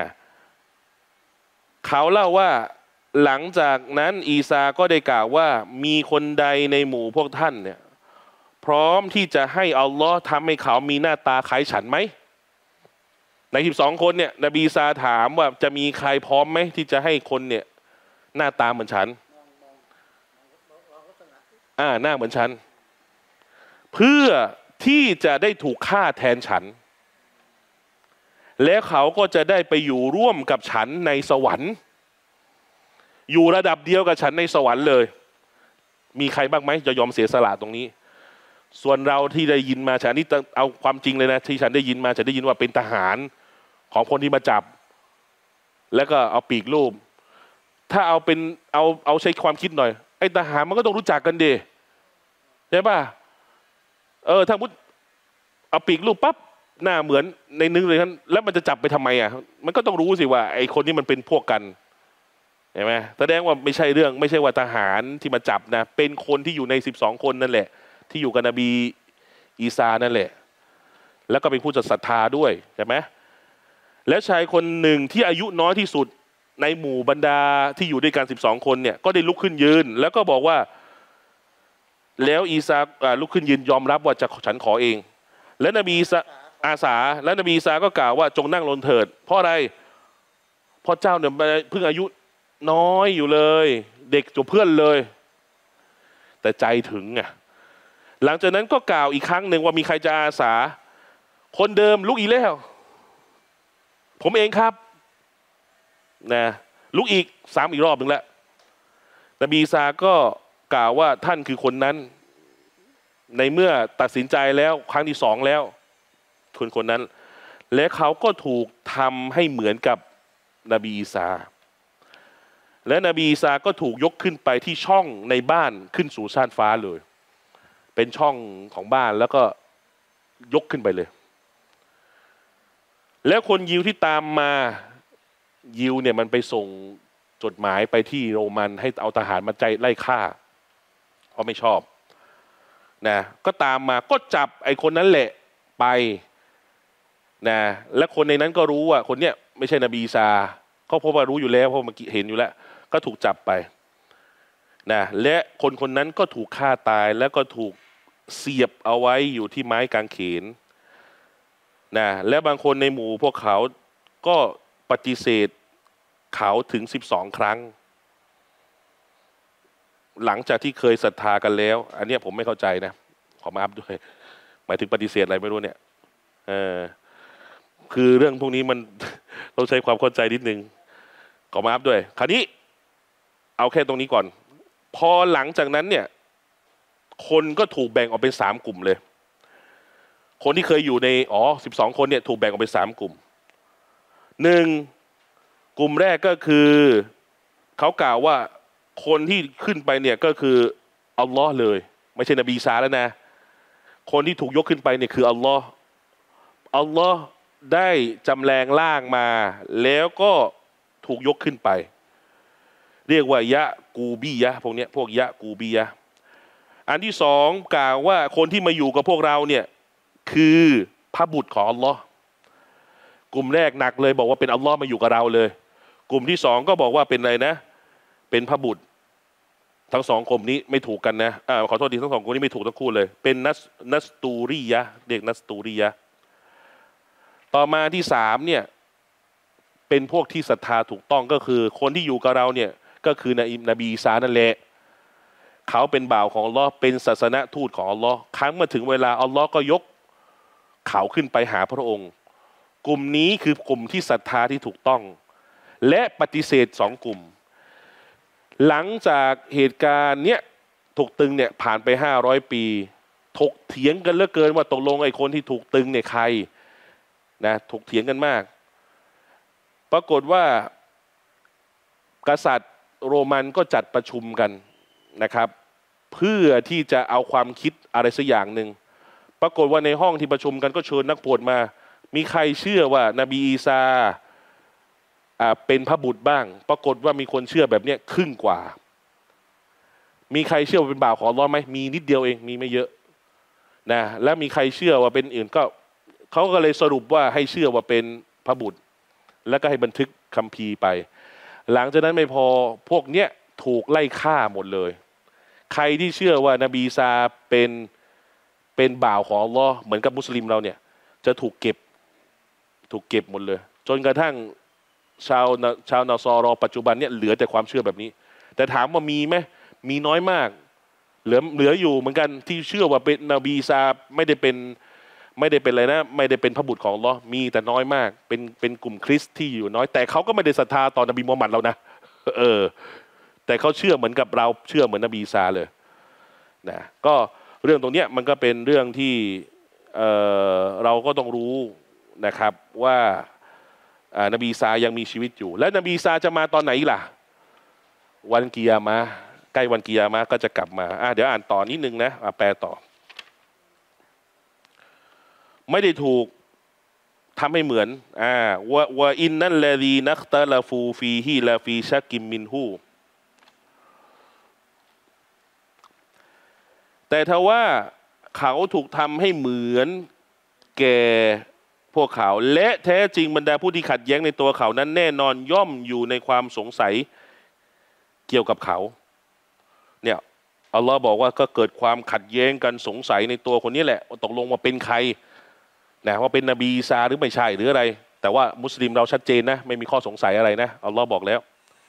เขาเล่าว่าหลังจากนั้นอีซาก็ได้กล่าวว่ามีคนใดในหมู่พวกท่านเนี่ยพร้อมที่จะให้อัลลอฮ์ทำให้เขามีหน้าตาคล้ายฉันไหมในสิบสองคนเนี่ยนบีอีซาถามว่าจะมีใครพร้อมไหมที่จะให้คนเนี่ยหน้าตาเหมือนฉันอ่าหน้าเหมือนฉันเพื่อที่จะได้ถูกฆ่าแทนฉันและเขาก็จะได้ไปอยู่ร่วมกับฉันในสวรรค์อยู่ระดับเดียวกับฉันในสวรรค์เลยมีใครบ้างไหมจะยอมเสียสละตรงนี้ส่วนเราที่ได้ยินมาฉันนี่เอาความจริงเลยนะที่ฉันได้ยินมาฉันได้ยินว่าเป็นทหารของคนที่มาจับแล้วก็เอาปีกรูปถ้าเอาเป็นเอาเอาใช้ความคิดหน่อยไอ้ทหารมันก็ต้องรู้จักกันดิใช่ป่ะเออถ้ามุดเอาปีกรูปปั๊บหน้าเหมือนในนึงเลยนั้นแล้วมันจะจับไปทำไมอ่ะมันก็ต้องรู้สิว่าไอ้คนนี้มันเป็นพวกกันเห็นไหมแสดงว่าไม่ใช่เรื่องไม่ใช่ว่าทหารที่มาจับนะเป็นคนที่อยู่ในสิบสองคนนั่นแหละที่อยู่กับนบีอีซานั่นแหละแล้วก็เป็นผู้ศรัทธาด้วยใช่ไหมและชายคนหนึ่งที่อายุน้อยที่สุดในหมู่บรรดาที่อยู่ด้วยกันสิบสองคนเนี่ยก็ได้ลุกขึ้นยืนแล้วก็บอกว่าแล้วอีซาลุกขึ้นยืนยอมรับว่าจะฉันขอเองและนบีอีสาอาสาและนบีอีสาก็กล่าวว่าจงนั่งลงเถิดเพราะอะไรเพราะเจ้าเนี่ยเพิ่งอายุน้อยอยู่เลยเด็กจุเพื่อนเลยแต่ใจถึงไงหลังจากนั้นก็กล่าวอีกครั้งหนึ่งว่ามีใครจะอาสาคนเดิมลุกอีกแล้วผมเองครับนะลุกอีกซ้ำอีกรอบหนึ่งแล้วนบีอีสาก็กล่าวว่าท่านคือคนนั้นในเมื่อตัดสินใจแล้วครั้งที่สองแล้วคนคนนั้นและเขาก็ถูกทำให้เหมือนกับนบีอีสาและนบีอีสาก็ถูกยกขึ้นไปที่ช่องในบ้านขึ้นสู่ชานฟ้าเลยเป็นช่องของบ้านแล้วก็ยกขึ้นไปเลยแล้วคนยิวที่ตามมายิวเนี่ยมันไปส่งจดหมายไปที่โรมันให้เอาทหารมาใจไล่ฆ่าเพราะไม่ชอบนะก็ตามมาก็จับไอ้คนนั้นแหละไปนะและคนในนั้นก็รู้ว่าคนเนี้ยไม่ใช่นบีอีสาเขาเพราะว่ารู้อยู่แล้วเพราะเมื่อกี้เห็นอยู่แล้วก็ถูกจับไปนะและคนคนนั้นก็ถูกฆ่าตายแล้วก็ถูกเสียบเอาไว้อยู่ที่ไม้กางเขนนะและบางคนในหมู่พวกเขาก็ปฏิเสธเขาถึงสิบสองครั้งหลังจากที่เคยศรัทธากันแล้วอันนี้ผมไม่เข้าใจนะขอมาอัพด้วยหมายถึงปฏิเสธอะไรไม่รู้เนี่ยเออคือเรื่องพวกนี้มัน ต้องใช้ความเข้าใจนิดนึงขอมาอัพด้วยคราวนี้เอาแค่ตรงนี้ก่อนพอหลังจากนั้นเนี่ยคนก็ถูกแบ่งออกเป็นสามกลุ่มเลยคนที่เคยอยู่ในอ๋อสิบสองคนเนี่ยถูกแบ่งออกเป็นสามกลุ่มหนึ่งกลุ่มแรกก็คือเขากล่าวว่าคนที่ขึ้นไปเนี่ยก็คืออัลลอฮ์เลยไม่ใช่นบีอีสาแล้วนะคนที่ถูกยกขึ้นไปเนี่ยคืออัลลอฮ์อัลลอฮ์ได้จำแรงร่างมาแล้วก็ถูกยกขึ้นไปเรียกว่ายะกูบียะพวกเนี้ยพวกยะกูบียะอันที่สองกล่าวว่าคนที่มาอยู่กับพวกเราเนี่ยคือพระบุตรของอัลลอฮ์กลุ่มแรกหนักเลยบอกว่าเป็นอัลลอฮ์มาอยู่กับเราเลยกลุ่มที่สองก็บอกว่าเป็นอะไรนะเป็นพระบุตรทั้งสองกลุ่มนี้ไม่ถูกกันนะอ่าขอโทษทีทั้งสองกลุ่มนี้ไม่ถูกทั้งคู่เลยเป็นนัสนัสตูรียะเด็กนัสตูรียะต่อมาที่สามเนี่ยเป็นพวกที่ศรัทธาถูกต้องก็คือคนที่อยู่กับเราเนี่ยก็คือนนบีอีสานั่นแหละเขาเป็นบ่าวของอัลลอฮ์เป็นศาสนทูตของอัลลอฮ์ครั้งเมื่อถึงเวลาอัลลอฮ์ก็ยกเขาขึ้นไปหาพระองค์กลุ่มนี้คือกลุ่มที่ศรัทธาที่ถูกต้องและปฏิเสธสองกลุ่มหลังจากเหตุการณ์เนี้ยถูกตึงเนี่ยผ่านไปห้าร้อยปีถกเถียงกันเหลือเกินว่าตกลงไอ้คนที่ถูกตึงเนี่ยใครนะถกเถียงกันมากปรากฏว่ากษัตริย์โรมันก็จัดประชุมกันนะครับเพื่อที่จะเอาความคิดอะไรสักอย่างหนึ่งปรากฏว่าในห้องที่ประชุมกันก็เชิญนักปวดมามีใครเชื่อว่านบีอีสาเป็นพระบุตรบ้างปรากฏว่ามีคนเชื่อแบบนี้ครึ่งกว่ามีใครเชื่อว่าเป็นบ่าวของอัลเลาะห์ไหมมีนิดเดียวเองมีไม่เยอะนะและมีใครเชื่อว่าเป็นอื่นก็เขาก็เลยสรุปว่าให้เชื่อว่าเป็นพระบุตรแล้วก็ให้บันทึกคัมภีร์ไปหลังจากนั้นไม่พอพวกเนี้ยถูกไล่ฆ่าหมดเลยใครที่เชื่อว่านบีอีสาเป็นเป็นบ่าวของอัลเลาะห์เหมือนกับมุสลิมเราเนี่ยจะถูกเก็บถูกเก็บหมดเลยจนกระทั่งชาวชาวนาซอรอปัจจุบันเนี่ยเหลือแต่ความเชื่อแบบนี้แต่ถามว่ามีไหมมีน้อยมากเหลือเหลืออยู่เหมือนกันที่เชื่อว่าเป็นนบีอีสาไม่ได้เป็นไม่ได้เป็นอะไรนะไม่ได้เป็นพระบุตรของอัลเลาะห์มีแต่น้อยมากเป็นเป็นกลุ่มคริสต์ที่อยู่น้อยแต่เขาก็ไม่ได้ศรัทธาต่อนบีมูฮัมหมัดเรานะเออแต่เขาเชื่อเหมือนกับเราเชื่อเหมือนนบีอีสาเลยนะก็เรื่องตรงเนี้ยมันก็เป็นเรื่องที่เอ่อเราก็ต้องรู้นะครับว่านบีอีสายังมีชีวิตอยู่และนบีอีสาจะมาตอนไหนล่ะวันกิยามะห์ใกล้วันกิยามะห์ก็จะกลับมาอ่ะเดี๋ยวอ่านต่อนิดนึงนะแปลต่อไม่ได้ถูกทำให้เหมือนอ่าวะวะอินนัลลซีนักตะลาฟูฟีฮิลาฟีชักกิมมินฮูแต่ถ้าว่าเขาถูกทำให้เหมือนแก่พวกเขาและแท้จริงบรรดาผู้ที่ขัดแย้งในตัวเขานั้นแน่นอนย่อมอยู่ในความสงสัยเกี่ยวกับเขาเนี่ยอัลลอฮ์บอกว่าก็เกิดความขัดแย้งกันสงสัยในตัวคนนี้แหละว่าตกลงมาเป็นใครนะว่าเป็นนบีอีสาหรือไม่ใช่หรืออะไรแต่ว่ามุสลิมเราชัดเจนนะไม่มีข้อสงสัยอะไรนะอัลลอฮ์บอกแล้ว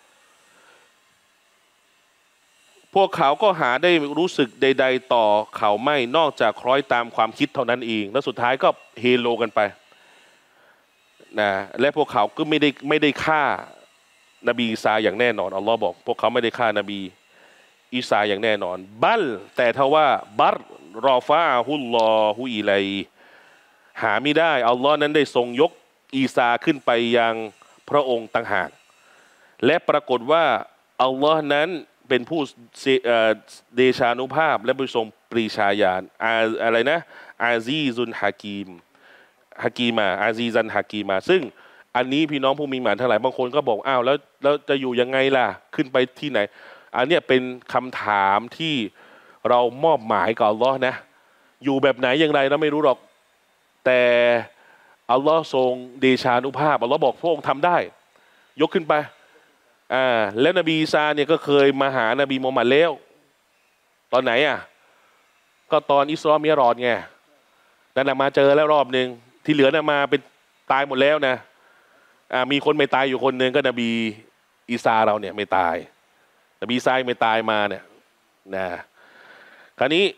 พวกเขาก็หาได้รู้สึกใดๆต่อเขาไม่นอกจากคล้อยตามความคิดเท่านั้นเองแล้วสุดท้ายก็เฮโลกันไปนะและพวกเขาก็ไม่ได้ไม่ได้ฆ่านบีอีสาอย่างแน่นอนอัลลอฮ์บอกพวกเขาไม่ได้ฆ่านบีอีสาอย่างแน่นอนบัลแต่ทว่าบัรรอฟาฮุลลอฮุอิไลหาไม่ได้อัลลอฮ์นั้นได้ทรงยกอีสาขึ้นไปยังพระองค์ต่างหากและปรากฏว่าอัลลอฮ์นั้นเป็นผู้เดชานุภาพและผู้ทรงปรีชาญาณอะไรนะอาซีซุนฮากีมฮากีมาอาซีซันฮากีมาซึ่งอันนี้พี่น้องผู้มีหมานทั้งหลายบางคนก็บอกอ้าวแล้วแล้วจะอยู่ยังไงล่ะขึ้นไปที่ไหนอันนี้เป็นคำถามที่เรามอบหมายกับอัลลอฮ์นะอยู่แบบไหนอย่างไรเราไม่รู้หรอกแต่อัลลอฮ์ทรงเดชานุภาพอัลลอฮ์บอกพระองค์ทำได้ยกขึ้นไปอ่าแล้วนบีอีสาเนี่ยก็เคยมาหานบีมูฮัมหมัดแล้วตอนไหนอ่ะก็ตอนอิสรอมิรอจไงนั่นนะมาเจอแล้วรอบหนึ่งที่เหลือน่ะมาเป็นตายหมดแล้วนะอ่ามีคนไม่ตายอยู่คนหนึ่งก็นบีอีสาเราเนี่ยไม่ตายนบีอีสาไม่ตายมาเนี่ยนะคราวนี้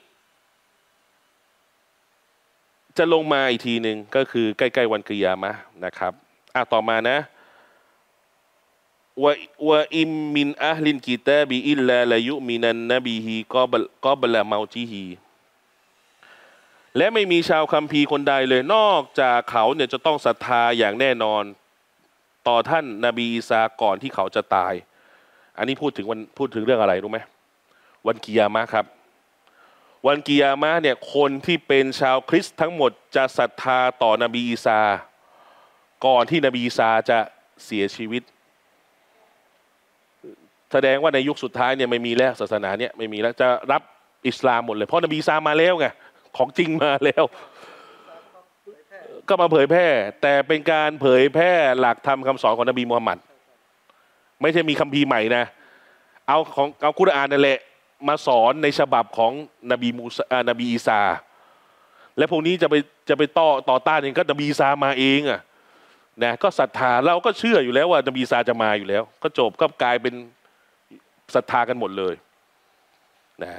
จะลงมาอีกทีหนึ่งก็คือใกล้ๆวันกิยามะห์นะครับอ่ะต่อมานะวะวะอิมมินอัลลินกิตาบิอิลลาลายุมินันนบีฮีกอบลกอบละเมาติฮีและไม่มีชาวคัมภีร์คนใดเลยนอกจากเขาเนี่ยจะต้องศรัทธาอย่างแน่นอนต่อท่านนบีอีสาก่อนที่เขาจะตายอันนี้พูดถึงวันพูดถึงเรื่องอะไรรู้ไหมวันกิยามะห์ครับวันกิยามะห์เนี่ยคนที่เป็นชาวคริสต์ทั้งหมดจะศรัทธาต่อนบีอีสาก่อนที่นบีอีสาจะเสียชีวิตแสดงว่าในยุคสุดท้ายเนี่ยไม่มีแล้วศาสนาเนี่ยไม่มีแล้วจะรับอิสลามหมดเลยเพราะนบีอีสามาแล้วไงของจริงมาแล้วก็มาเผยแพร่แต่เป็นการเผยแพร่หลักธรรมคำสอนของนบีมูฮัมหมัดไม่ใช่มีคัมภีร์ใหม่นะเอาของเอากุรอานนั่นแหละมาสอนในฉบับของนบีมูซานบีอีสาและพวกนี้จะไปจะไปต่อต่อต้านเองก็นบีอีสามาเองอ่ะนะก็ศรัทธาเราก็เชื่ออยู่แล้วว่านบีอีสาจะมาอยู่แล้วก็จบก็กลายเป็นศรัทธากันหมดเลยนะ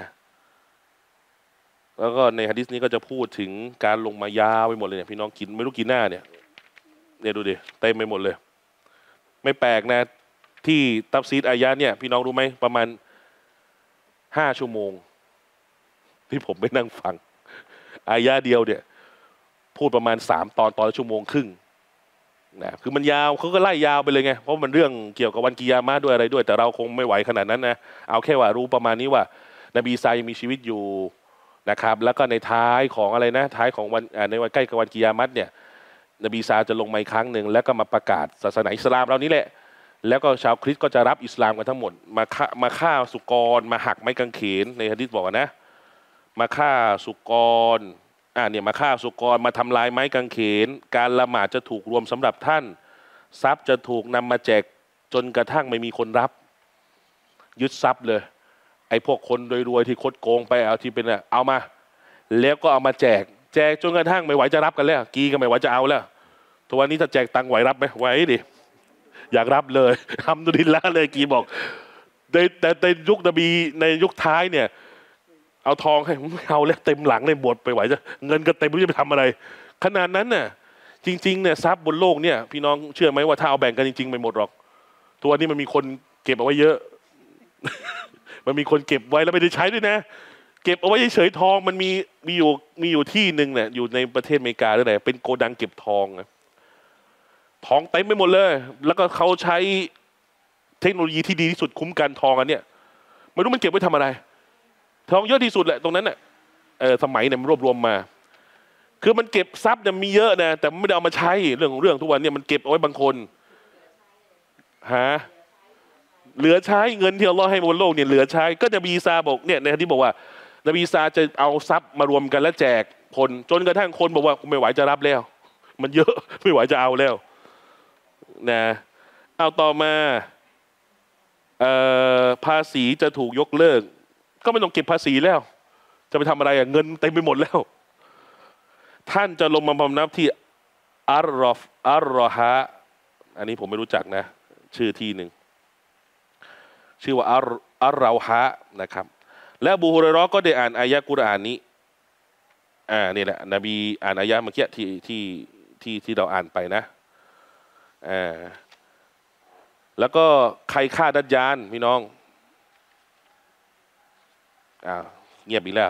แล้วก็ในหะดีษนี้ก็จะพูดถึงการลงมายาวไปหมดเลยเนี่ยพี่น้องกินไม่รู้กี่หน้าเนี่ยเนี่ยดูดิเต็มไปหมดเลยไม่แปลกนะที่ตัฟซีรอายะเนี่ยพี่น้องรู้ไหมประมาณห้าชั่วโมงที่ผมไปนั่งฟังอายะเดียวเนี่ยพูดประมาณสามตอนตอนละชั่วโมงครึ่งนะคือมันยาวเขาก็ไล่ยาวไปเลยไงเพราะมันเรื่องเกี่ยวกับวันกิยามะห์ด้วยอะไรด้วยแต่เราคงไม่ไหวขนาดนั้นนะเอาแค่ว่ารู้ประมาณนี้ว่านบีอีสายังมีชีวิตอยู่นะครับแล้วก็ในท้ายของอะไรนะท้ายของวันในวันใกล้กับวันกิยามะห์เนี่ยนบีอีสาจะลงมาอีกครั้งหนึ่งแล้วก็มาประกาศศาสนาอิสลามเรานี้แหละแล้วก็ชาวคริสต์ก็จะรับอิสลามกันทั้งหมดมาฆ่ามาฆ่าสุกรมาหักไม้กางเขนในหะดีษบอกนะมาฆ่าสุกรอ่าเนี่ยมาฆ่าสุกรมาทำลายไม้กางเขนการละหมาดจะถูกรวมสำหรับท่านทรัพย์จะถูกนำมาแจกจนกระทั่งไม่มีคนรับยึดทรัพย์เลยไอ้พวกคนรวยๆที่คดโกงไปเอาที่เป็นเอามาแล้วก็เอามาแจกแจกจนกระทั่งไม่ไหวจะรับกันแล้วกีก็ไม่ไหวจะเอาแล้วทุกวันนี้ถ้าแจกตังค์ไหวรับไหมไหวดิอยากรับเลยทำดุลิลละเลยกีบอกในแต่ในยุคนบีในยุคท้ายเนี่ยเอาทองให้ไม่เอาแล้วเต็มหลังเลยหมดไปไหวจะเงินก็เต็มไม่รู้จะไปทำอะไรขนาดนั้นน่ะจริงๆเนี่ยทรัพย์บนโลกเนี่ยพี่น้องเชื่อไหมว่าถ้าเอาแบ่งกันจริงๆไม่หมดหรอกตัวนี้มันมีคนเก็บเอาไว้เยอะ มันมีคนเก็บไว้แล้วไม่ได้ใช้ด้วยนะเก็บเอาไว้เฉยๆทองมันมีมีอยู่มีอยู่ที่หนึ่งเนี่ยอยู่ในประเทศอเมริกาด้วยไหนเป็นโกดังเก็บทองนะทองเต็มไปหมดเลยแล้วก็เขาใช้เทคโนโลยีที่ดีที่สุดคุ้มกันทองอันเนี้ยไม่รู้มันเก็บไว้ทำอะไรทองเยอะที่สุดแหละตรงนั้นน่ะเออสมัยเนี่ยมันรวบรวมมาคือมันเก็บทรัพย์เนี่ยมีเยอะนะแต่ไม่ได้เอามาใช้เรื่องของเรื่องทุกวันเนี่ยมันเก็บเอาไว้บางคนหาเหลือใช้เงินที่อัลเลาะห์ให้บนโลกเนี่ยเหลือใช้ก็จะนบีอีสาบอกเนี่ยในที่บอกว่านบีอีสาจะเอาทรัพย์มารวมกันและแจกคนจนกระทั่งคนบอกว่าไม่ไหวจะรับแล้วมันเยอะไม่ไหวจะเอาแล้วนะเอาต่อมาภาษีจะถูกยกเลิกก็ไม่ต้องเก็บภาษีแล้วจะไปทำอะไรอะเงินเต็มไปหมดแล้วท่านจะลงมาบำนับที่อัลรอฟอัลรอฮะอันนี้ผมไม่รู้จักนะชื่อที่หนึ่งชื่อว่าอัลอัลเราฮะนะครับและอบูฮุรอยเราะห์ก็ได้อ่านอายะกุรอานนี้อ่านี่แหละนบีอ่านอายะเมื่อกี้ที่ที่ที่ที่เราอ่านไปนะอ่าแล้วก็ใครฆ่าดัจญาลพี่น้องอ้าวเงียบอีกแล้ว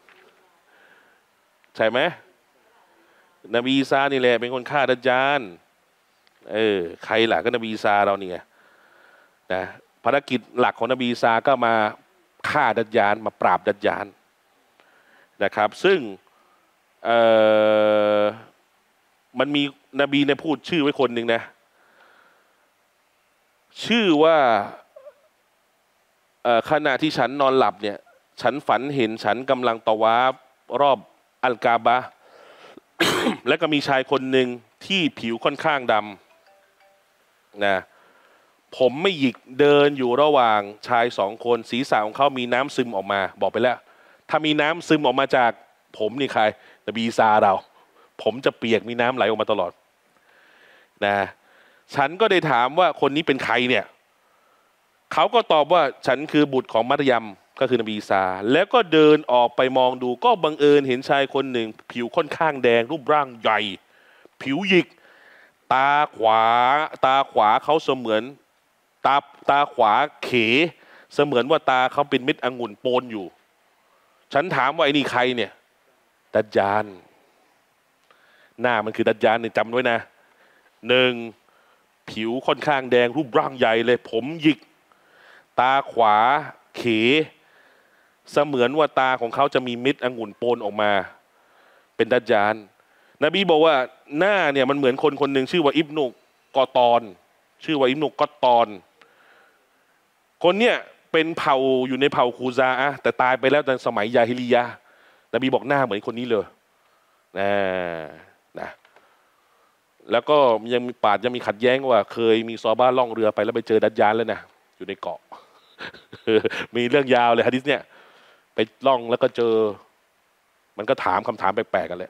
ใช่ไหมนบีอีสานี่แหละเป็นคนฆ่าดัจญาลเออใครล่ะก็นบีอีสาเราเนี่ยนะภารกิจหลักของนบีอีสาก็มาฆ่าดัจญาลมาปราบดัจญาลนะครับซึ่งเอ่อมันมีนบีเนี่ยพูดชื่อไว้คนหนึ่งนะชื่อว่าขณะที่ฉันนอนหลับเนี่ยฉันฝันเห็นฉันกำลังตะวาฟรอบอัลกาบะ และก็มีชายคนหนึ่งที่ผิวค่อนข้างดำนะผมไม่หยิกเดินอยู่ระหว่างชายสองคนศีรษะของเขามีน้ำซึมออกมาบอกไปแล้วถ้ามีน้ำซึมออกมาจากผมนี่ใครนบีอีสาเราผมจะเปียกมีน้ำไหลออกมาตลอดนะฉันก็ได้ถามว่าคนนี้เป็นใครเนี่ยเขาก็ตอบว่าฉันคือบุตรของมัรยมก็คือนบีอีสาแล้วก็เดินออกไปมองดูก็บังเอิญเห็นชายคนหนึ่งผิวค่อนข้างแดงรูปร่างใหญ่ผิวหยิกตาขวาตาขวาเขาเสมือนตาตาขวาเขเสมือนว่าตาเขาเป็นเม็ดองุ่นโปนอยู่ฉันถามว่าไอ้นี่ใครเนี่ยดัจญาลหน้ามันคือดัจญาลเนี่ยจำไว้นะหนึ่งผิวค่อนข้างแดงรูปร่างใหญ่เลยผมหยิกตาขวาเขเสมือนว่าตาของเขาจะมีเม็ดองุ่นโปนออกมาเป็นดัจญาลนบีบอกว่าหน้าเนี่ยมันเหมือนคนคนหนึ่งชื่อว่าอิบนุกอตอนชื่อว่าอิบนุกอตอนคนเนี่ยเป็นเผ่าอยู่ในเผ่าคูซาอะแต่ตายไปแล้วในสมัยยาฮิลิยะห์นบีบอกหน้าเหมือนคนนี้เลยนะนะแล้วก็ยังมีปาดยังมีขัดแย้งว่าเคยมีซอฮาบะห์ล่องเรือไปแล้วไปเจอดัจญาลแล้วนะอยู่ในเกาะ มีเรื่องยาวเลยหะดีษเนี่ยไปล่องแล้วก็เจอมันก็ถามคำถามแปลกๆกันเลย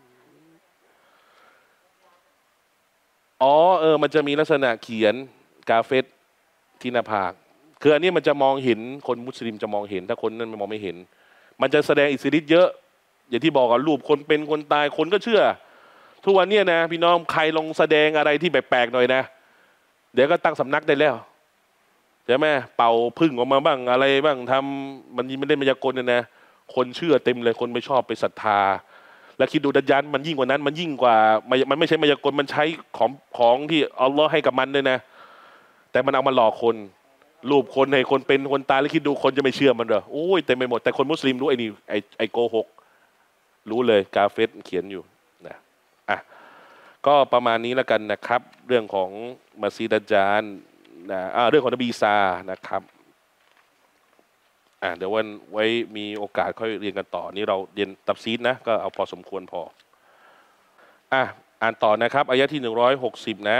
อ๋อเออมันจะมีลักษณะเขียนกาเฟตที่หน้าผากคืออันนี้มันจะมองเห็นคนมุสลิมจะมองเห็นถ้าคนนั้นมองไม่เห็นมันจะแสดงอิทธิฤทธิ์เยอะอย่างที่บอกกันรูปคนเป็นคนตายคนก็เชื่อทุกวันนี้นะพี่น้องใครลองแสดงอะไรที่แปลกๆหน่อยนะเดี๋ยวก็ตั้งสำนักได้แล้วใช่ไหมเป่าพึ่งออกมาบ้างอะไรบ้างทำมันไม่ได้มายากลนะนะคนเชื่อเต็มเลยคนไม่ชอบไปศรัทธาและคิดดูดัจญาลมันยิ่งกว่านั้นมันยิ่งกว่ามันไม่ใช่มายากลมันใช้ของของที่อัลลอฮ์ให้กับมันด้วยนะแต่มันเอามาหลอกคนรูปคนให้คนเป็นคนตายแล้วคิดดูคนจะไม่เชื่อมันเหรอโอ้ยเต็มไปหมดแต่คนมุสลิมรู้ไอ้นี่ไอ้ไอ้โกหกรู้เลยกาเฟสเขียนอยู่นะอ่ะก็ประมาณนี้แล้วกันนะครับเรื่องของมัสยิดดัจญาลนะอ่าเรื่องของนบีอีสานะครับอ่าเดี๋ยววันไว้มีโอกาสค่อยเรียนกันต่อนี้เราเรียนตัฟซีรนะก็เอาพอสมควรพออ่ะอ่านต่อนะครับอายะที่หนึ่งร้อยหกสิบนะ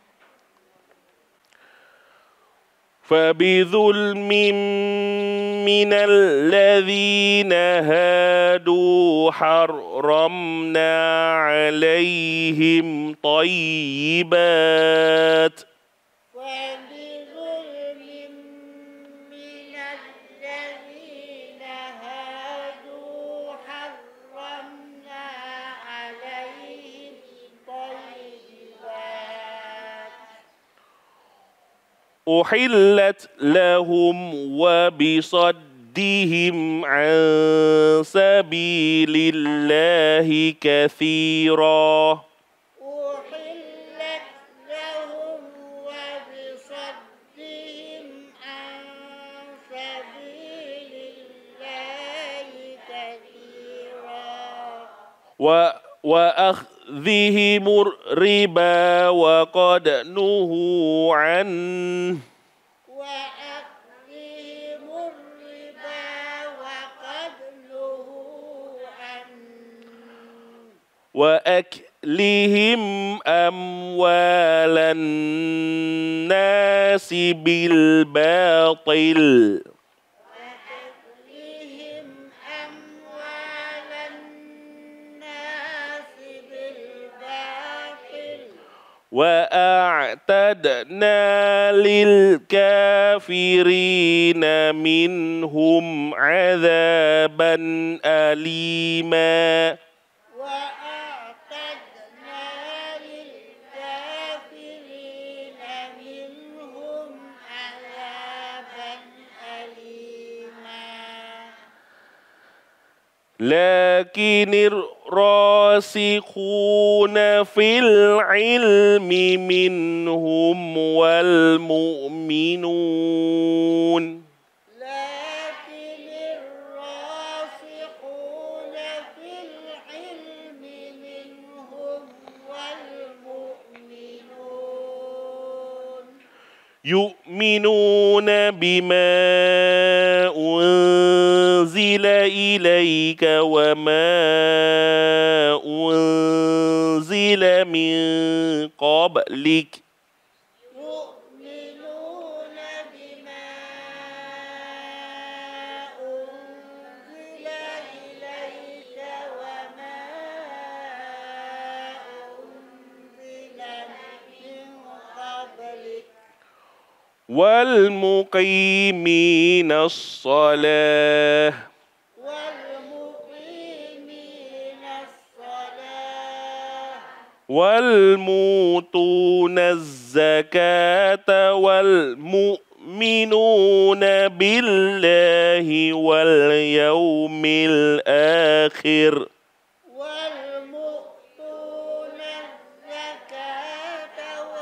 فبظلم من الذين هادوا حرمنا عليهم طيبات وبظلم من الذين هادوا حرمنا عليهم طيبات أحلت لهم وبصدهم عن سبيل الله كثيرا أحلت لهم وبصدهم عن سبيل الله كثيرا وأخذهم الربا وقد نهوا عنه وأكلهم الربا وقد نهوا عنه وأكلهم أموال الناس بالباطل وأكلهم وأعتدنا للكافرين منهم عذابا أليما وأعتدنا للكافرين منهم عذابا أليما لكن الراسخون في العلم منهم والمؤمنون لكن الراسخون في العلم منهم والمؤمنون يؤمنون بما أنزل إليك وما أنزل من قبلك يؤمنون بما أنزل إليك وما أنزل من قبلك والمقيمين الصلاة والمقيمين الصلاة والموتون الزكاة والمؤمنون بالله واليوم الآخر والمؤتون الزكاة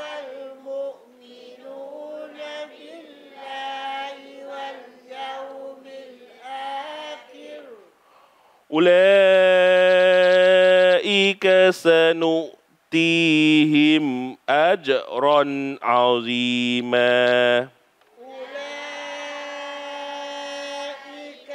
والمؤمنون بالله واليوم الآخر أولئك سنؤتيهم أجرا عظيما أولئك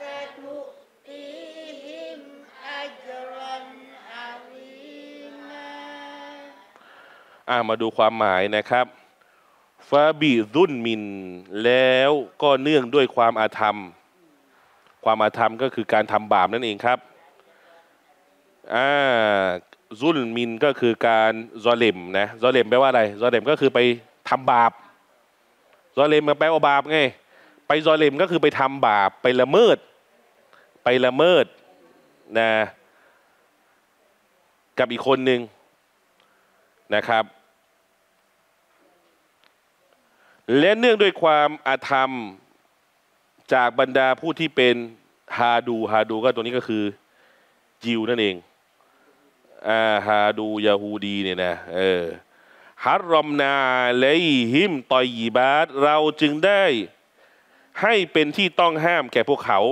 سنؤتيهم أجرا عظيما อ่ามาดูความหมายนะครับฟาบิซุนมินแล้วก็เนื่องด้วยความอาธรรมความอาธรรมก็คือการทำบาปนั่นเองครับอ่าซุลมินก็คือการซอเลมนะซอเลมแปลว่าอะไรซอเลมก็คือไปทำบาปซอเลมมาแปลว่าบาปไงไปซอเลมก็คือไปทำบาปไปละเมิดไปละเมิดนะกับอีกคนหนึ่งนะครับและเนื่องด้วยความอาธรรมจากบรรดาผู้ที่เป็นฮาดูฮาดูก็ตัวนี้ก็คือยิวนั่นเองอ่าฮาดูยาฮูดีเนี่ยนะเออฮัรรอมนาเลหิมตอยยิบาตเราจึงได้ให้เป็นที่ต้องห้ามแก่พวกเขา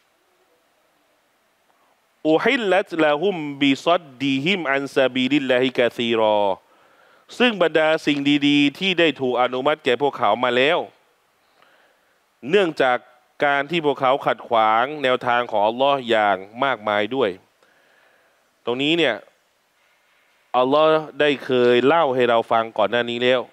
อุฮิลลัตละฮุมบิซอดดีฮิมอันซาบีลิลลาฮิกะซีรอซึ่งบรรดาสิ่งดีๆที่ได้ถูกอนุมัติแก่พวกเขามาแล้วเนื่องจากการที่พวกเขาขัดขวางแนวทางของอัลลอฮ์อย่างมากมายด้วยตรงนี้เนี่ยอัลลอฮ์ได้เคยเล่าให้เราฟังก่อนหน้านี้แล้ว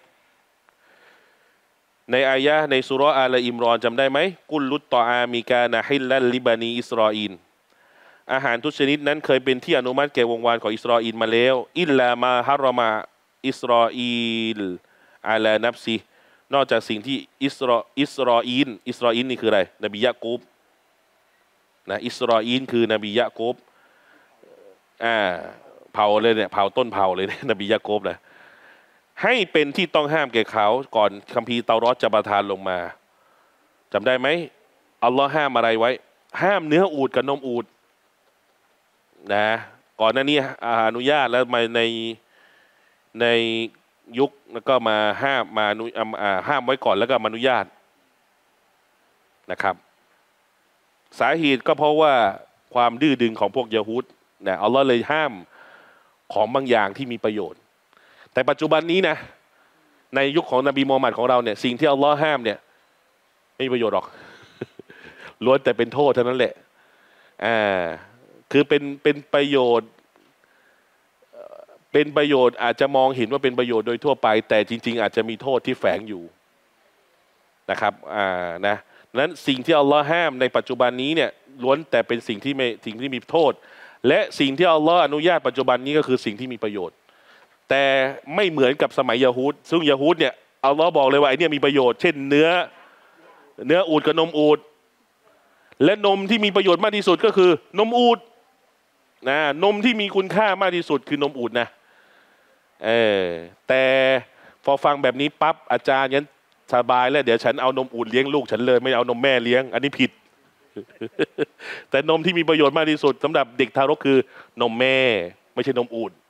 ในอายะห์ในสุเราะห์อาลอิมรอนจำได้ไหมกุลลุตตออามิกานะฮิลลัลลิบานีอิสราอีลอาหารทุกชนิดนั้นเคยเป็นที่อนุมัติแก่วงวานของอิสราอีลมาแล้วอิลลามาฮารอมาอิสราอีลอาลานับซีนอกจากสิ่งที่อิสราอิสราอีลอิสราอีลนี่คืออะไรนบียะกูบนะอิสราอีลคือนบียะกูบอ่าเผ่าเลยเนี่ยเผ่าต้นเผ่าเลยเนี่ยนบียะกูบนะให้เป็นที่ต้องห้ามแก่เขาก่อนคัมภีร์เตารอดจะประทานลงมาจำได้ไหมอัลลอฮ์ห้ามอะไรไว้ห้ามเนื้ออูฐกับนมอูฐนะก่อนหน้านี้อนุญาตแล้วมาในในยุคแล้วก็มาห้ามมาห้ามไว้ก่อนแล้วก็มาอนุญาตนะครับสาเหตุก็เพราะว่าความดื้อดึงของพวกยะฮูดนะอัลลอฮ์เลยห้ามของบางอย่างที่มีประโยชน์แต่ปัจจุบันนี้นะในยุคของนบีมูฮัมหมัดของเราเนี่ยสิ่งที่อัลลอฮ์ห้ามเนี่ยไม่มีประโยชน์หรอก ล้วนแต่เป็นโทษเท่านั้นแหละอ่าคือเป็นเป็นประโยชน์เป็นประโยชน์อาจจะมองเห็นว่าเป็นประโยชน์โดยทั่วไปแต่จริงๆอาจจะมีโทษที่แฝงอยู่นะครับอ่านะนั้นสิ่งที่อัลลอฮ์ห้ามในปัจจุบันนี้เนี่ยล้วนแต่เป็นสิ่งที่ไม่สิ่งที่มีโทษและสิ่งที่อัลลอฮ์อนุญาตปัจจุบันนี้ก็คือสิ่งที่มีประโยชน์แต่ไม่เหมือนกับสมัยยะฮูดซึ่งยะฮูดเนี่ยอัลลอฮ์บอกเลยว่าไอเนี่ยมีประโยชน์เช่นเนื้อเนื้ออูฐกับนมอูฐและนมที่มีประโยชน์มากที่สุดก็คือนมอูฐนะนมที่มีคุณค่ามากที่สุดคือนมอูฐนะเออแต่พอฟังแบบนี้ปั๊บอาจารย์ยันสบายแล้วเดี๋ยวฉันเอานมอูฐเลี้ยงลูกฉันเลยไม่เอานมแม่เลี้ยงอันนี้ผิด แต่นมที่มีประโยชน์มากที่สุดสำหรับเด็กทารกคือนมแม่ไม่ใช่นมอูฐ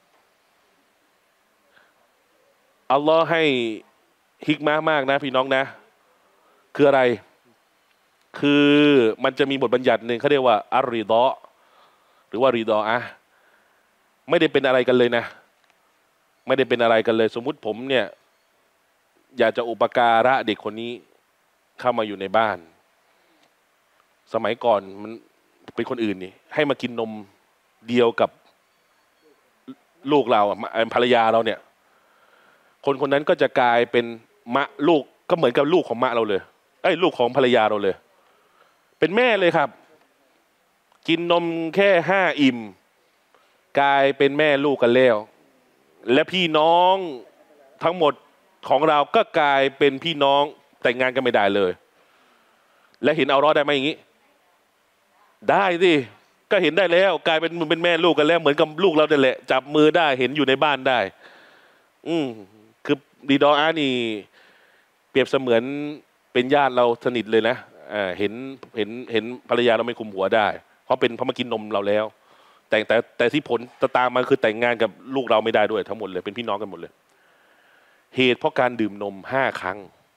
อัลลอฮ์ให้ฮิกมะมากนะพี่น้องนะคืออะไรคือมันจะมีบทบัญญัติหนึ่งเขาเรียกว่าอัรริดอหรือว่าริดออะไม่ได้เป็นอะไรกันเลยนะไม่ได้เป็นอะไรกันเลยสมมุติผมเนี่ยอยากจะอุปการะเด็กคนนี้เข้ามาอยู่ในบ้านสมัยก่อนมันเป็นคนอื่นนี่ให้มากินนมเดียวกับลูกเราภรรยาเราเนี่ยคนคนนั้นก็จะกลายเป็นมะลูกก็เหมือนกับลูกของมะเราเลยไอ้ลูกของภรรยาเราเลยเป็นแม่เลยครับกินนมแค่ห้าอิ่มกลายเป็นแม่ลูกกันแล้วและพี่น้องทั้งหมดของเราก็กลายเป็นพี่น้องแต่งงานกันไม่ได้เลยและเห็นเอารอดได้ไหมอย่างนี้ได้สิก็เห็นได้แล้วกลายเป็นเป็นแม่ลูกกันแล้วเหมือนกับลูกเราเนี่ยแหละจับมือได้เห็นอยู่ในบ้านได้อืมคือดีดออานี่เปรียบเสมือนเป็นญาติเราสนิทเลยนะอ่าเห็นเห็นเห็นภรรยาเราไม่คุมหัวได้เพราะเป็นเพราะมากินนมเราแล้วแต่แต่แต่ที่ผลตามมาคือแต่งงานกับลูกเราไม่ได้ด้วยทั้งหมดเลยเป็นพี่น้องกันหมดเลยเหตุเพราะการดื่มนมห้าครั้ง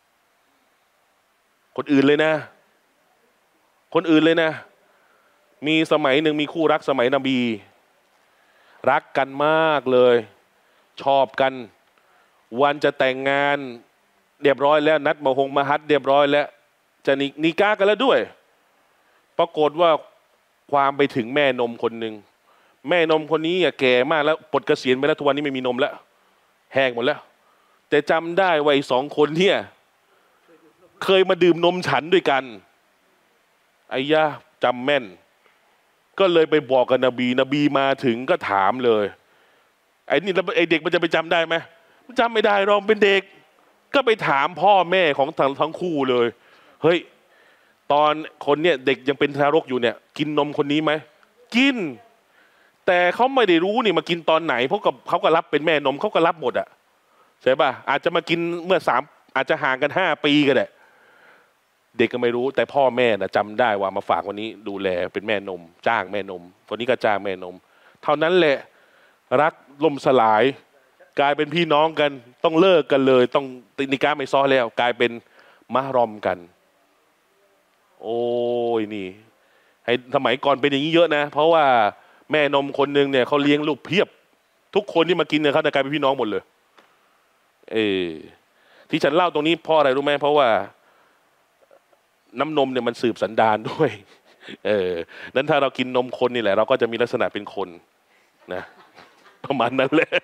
คนอื่นเลยนะคนอื่นเลยนะมีสมัยหนึ่งมีคู่รักสมัยนบีรักกันมากเลยชอบกันวันจะแต่งงานเรียบร้อยแล้วนัดมาหงมาฮัดเรียบร้อยแล้วจะนินิก้ากันแล้วด้วยปรากฏว่าความไปถึงแม่นมคนหนึ่งแม่นมคนนี้แก่มากแล้วปลดเกษียณไปแล้วทุกวันนี้ไม่มีนมแล้วแห้งหมดแล้วแต่จำได้ว่าไอ้สองคนเนี่ยเคยมาดื่มนมฉันด้วยกันไอ้ยะจำแม่นก็เลยไปบอกกับนบีนบีมาถึงก็ถามเลยไอ้นี่ไอ้เด็กมันจะไปจำได้ไหมจำไม่ได้หรอกเป็นเด็กก็ไปถามพ่อแม่ของทั้งทั้งคู่เลยเฮ้ยตอนคนเนี่ยเด็กยังเป็นทารกอยู่เนี่ยกินนมคนนี้ไหมกินแต่เขาไม่ได้รู้นี่มากินตอนไหนเพราะกับเขาก็รับเป็นแม่นมเขาก็รับหมดอะใช่ป่ะอาจจะมากินเมื่อสามอาจจะห่างกันห้าปีก็ได้เด็กก็ไม่รู้แต่พ่อแม่นะจำได้ว่ามาฝากวันนี้ดูแลเป็นแม่นมจ้างแม่นมคนนี้ก็จ้างแม่นมเท่านั้นแหละรักล่มสลายกลายเป็นพี่น้องกันต้องเลิกกันเลยต้องนิกาไม่ซ้อแล้วกลายเป็นมะรอมกันโอ้ยนี่ให้สมัยก่อนเป็นอย่างนี้เยอะนะเพราะว่าแม่นมคนหนึ่งเนี่ยเขาเลี้ยงลูกเพียบทุกคนที่มากินเนี่ยเขาจะกลายเป็นพี่น้องหมดเลยเออที่ฉันเล่าตรงนี้เพราะอะไรรู้ไหมเพราะว่าน้ำนมเนี่ยมันสืบสันดานด้วยเออนั้นถ้าเรากินนมคนนี่แหละเราก็จะมีลักษณะเป็นคนนะประมาณนั้นแหละ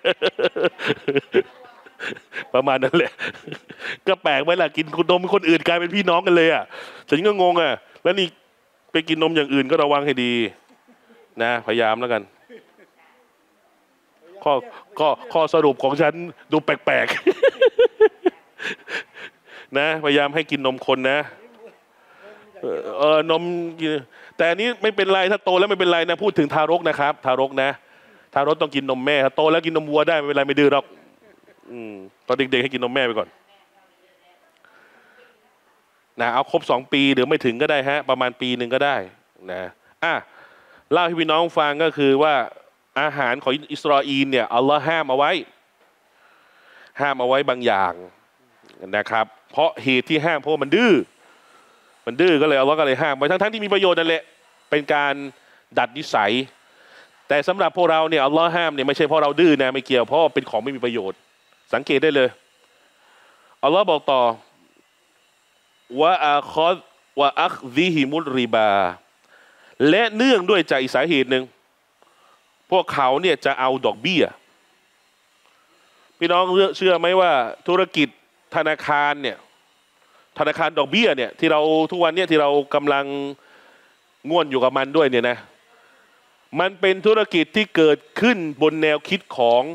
ประมาณนั้นแหละก็แปลกไหมล่ะกินนมคนอื่นกลายเป็นพี่น้องกันเลยอ่ะฉันก็งงอ่ะแล้วนี่ไปกินนมอย่างอื่นก็ระวังให้ดีนะพยายามแล้วกันข้อข้อข้อสรุปของฉันดูแปลกๆนะพยายามให้กินนมคนนะเออนมแต่อันนี้ไม่เป็นไรถ้าโตแล้วไม่เป็นไรนะพูดถึงทารกนะครับทารกนะทารกต้องกินนมแม่ถ้าโตแล้วกินนมวัวได้ไม่เป็นไรไม่ดื้อหรอกตอนเด็กๆให้กินนมแม่ไปก่อนนะเอาครบสองปีหรือไม่ถึงก็ได้ฮะประมาณปีหนึ่งก็ได้นะอ่ะเล่าให้พี่น้องฟังก็คือว่าอาหารของอิสราเอลเนี่ยอัลลอฮ์ห้ามเอาไว้ห้ามเอาไว้บางอย่างนะครับเพราะเหตุที่ห้ามเพราะมันดื้อมันดื้อก็เลยอัลลอฮ์ก็เลยห้ามไว้ทั้งๆที่มีประโยชน์นั่นแหละเป็นการดัดนิสัยแต่สำหรับพวกเราเนี่ยอัลลอฮ์ห้ามเนี่ยไม่ใช่เพราะเราดื้อนะไม่เกี่ยวเพราะเป็นของไม่มีประโยชน์สังเกตได้เลยอัลลอฮ์บอกต่อว่าอาคอดว่าอัคซิฮิมุลริบาและเนื่องด้วยจากอีกสาเหตุหนึ่งพวกเขาเนี่ยจะเอาดอกเบี้ยพี่น้องเชื่อไหมว่าธุรกิจธนาคารเนี่ยธนาคารดอกเบี้ยเนี่ยที่เราทุกวันเนี่ยที่เรากำลังง่วนอยู่กับมันด้วยเนี่ยนะมันเป็นธุรกิจที่เกิดขึ้นบนแนวคิดของ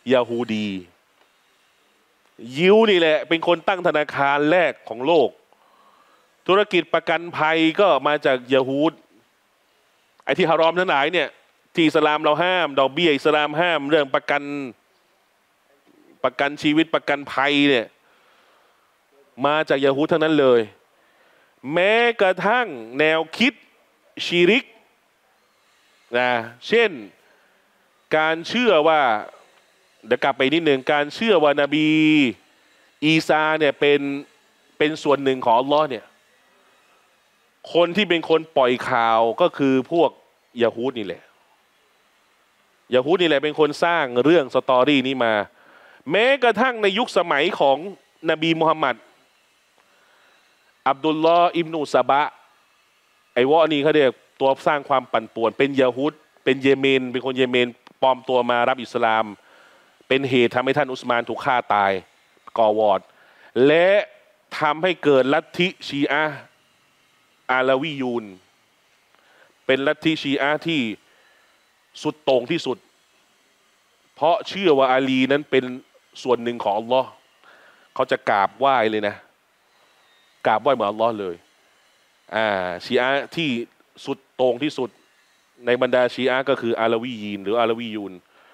ยาฮูดียิวนี่แหละเป็นคนตั้งธนาคารแรกของโลกธุรกิจประกันภัยก็มาจากยาฮูดไอ้ที่ฮารอมทั้งหลายเนี่ยที่อิสลามเราห้ามดอกเบี้ยอิสลามห้ามเรื่องประกันประกันชีวิตประกันภัยเนี่ยมาจากยาฮูดทั้งนั้นเลยแม้กระทั่งแนวคิดชิริกนะเช่นการเชื่อว่าเดี๋ยวกลับไปนิดหนึ่งการเชื่อว่านบีอีซาเนี่ยเป็นเป็นส่วนหนึ่งของอัลลอฮ์เนี่ยคนที่เป็นคนปล่อยข่าวก็คือพวกยะฮูดนี่แหละยะฮูดนี่แหละเป็นคนสร้างเรื่องสตอรี่นี้มาแม้กระทั่งในยุคสมัยของนบีมุฮัมมัดอับดุลลอฮ์อิบนุซะบะไอ้วะนี่เขาเรียกตัวสร้างความปั่นป่วนเป็นยะฮูดเป็นเยเมนเป็นคนเยเมนปลอมตัวมารับอิสลามเป็นเหตุทำให้ท่านอุสมานถูกฆ่าตายก่อวอดและทำให้เกิดลัทธิชีอะห์อาลาวียูนเป็นลัทธิชีอะห์ที่สุดโต่งที่สุดเพราะเชื่อว่าอาลีนั้นเป็นส่วนหนึ่งของอัลลอฮ์เขาจะกราบไหว้เลยนะกราบไหว้เหมือนอัลลอฮ์เลยอ่าชีอะห์ที่สุดโต่งที่สุดในบรรดาชีอะห์ก็คืออาลาวียีนหรืออาลาวียูน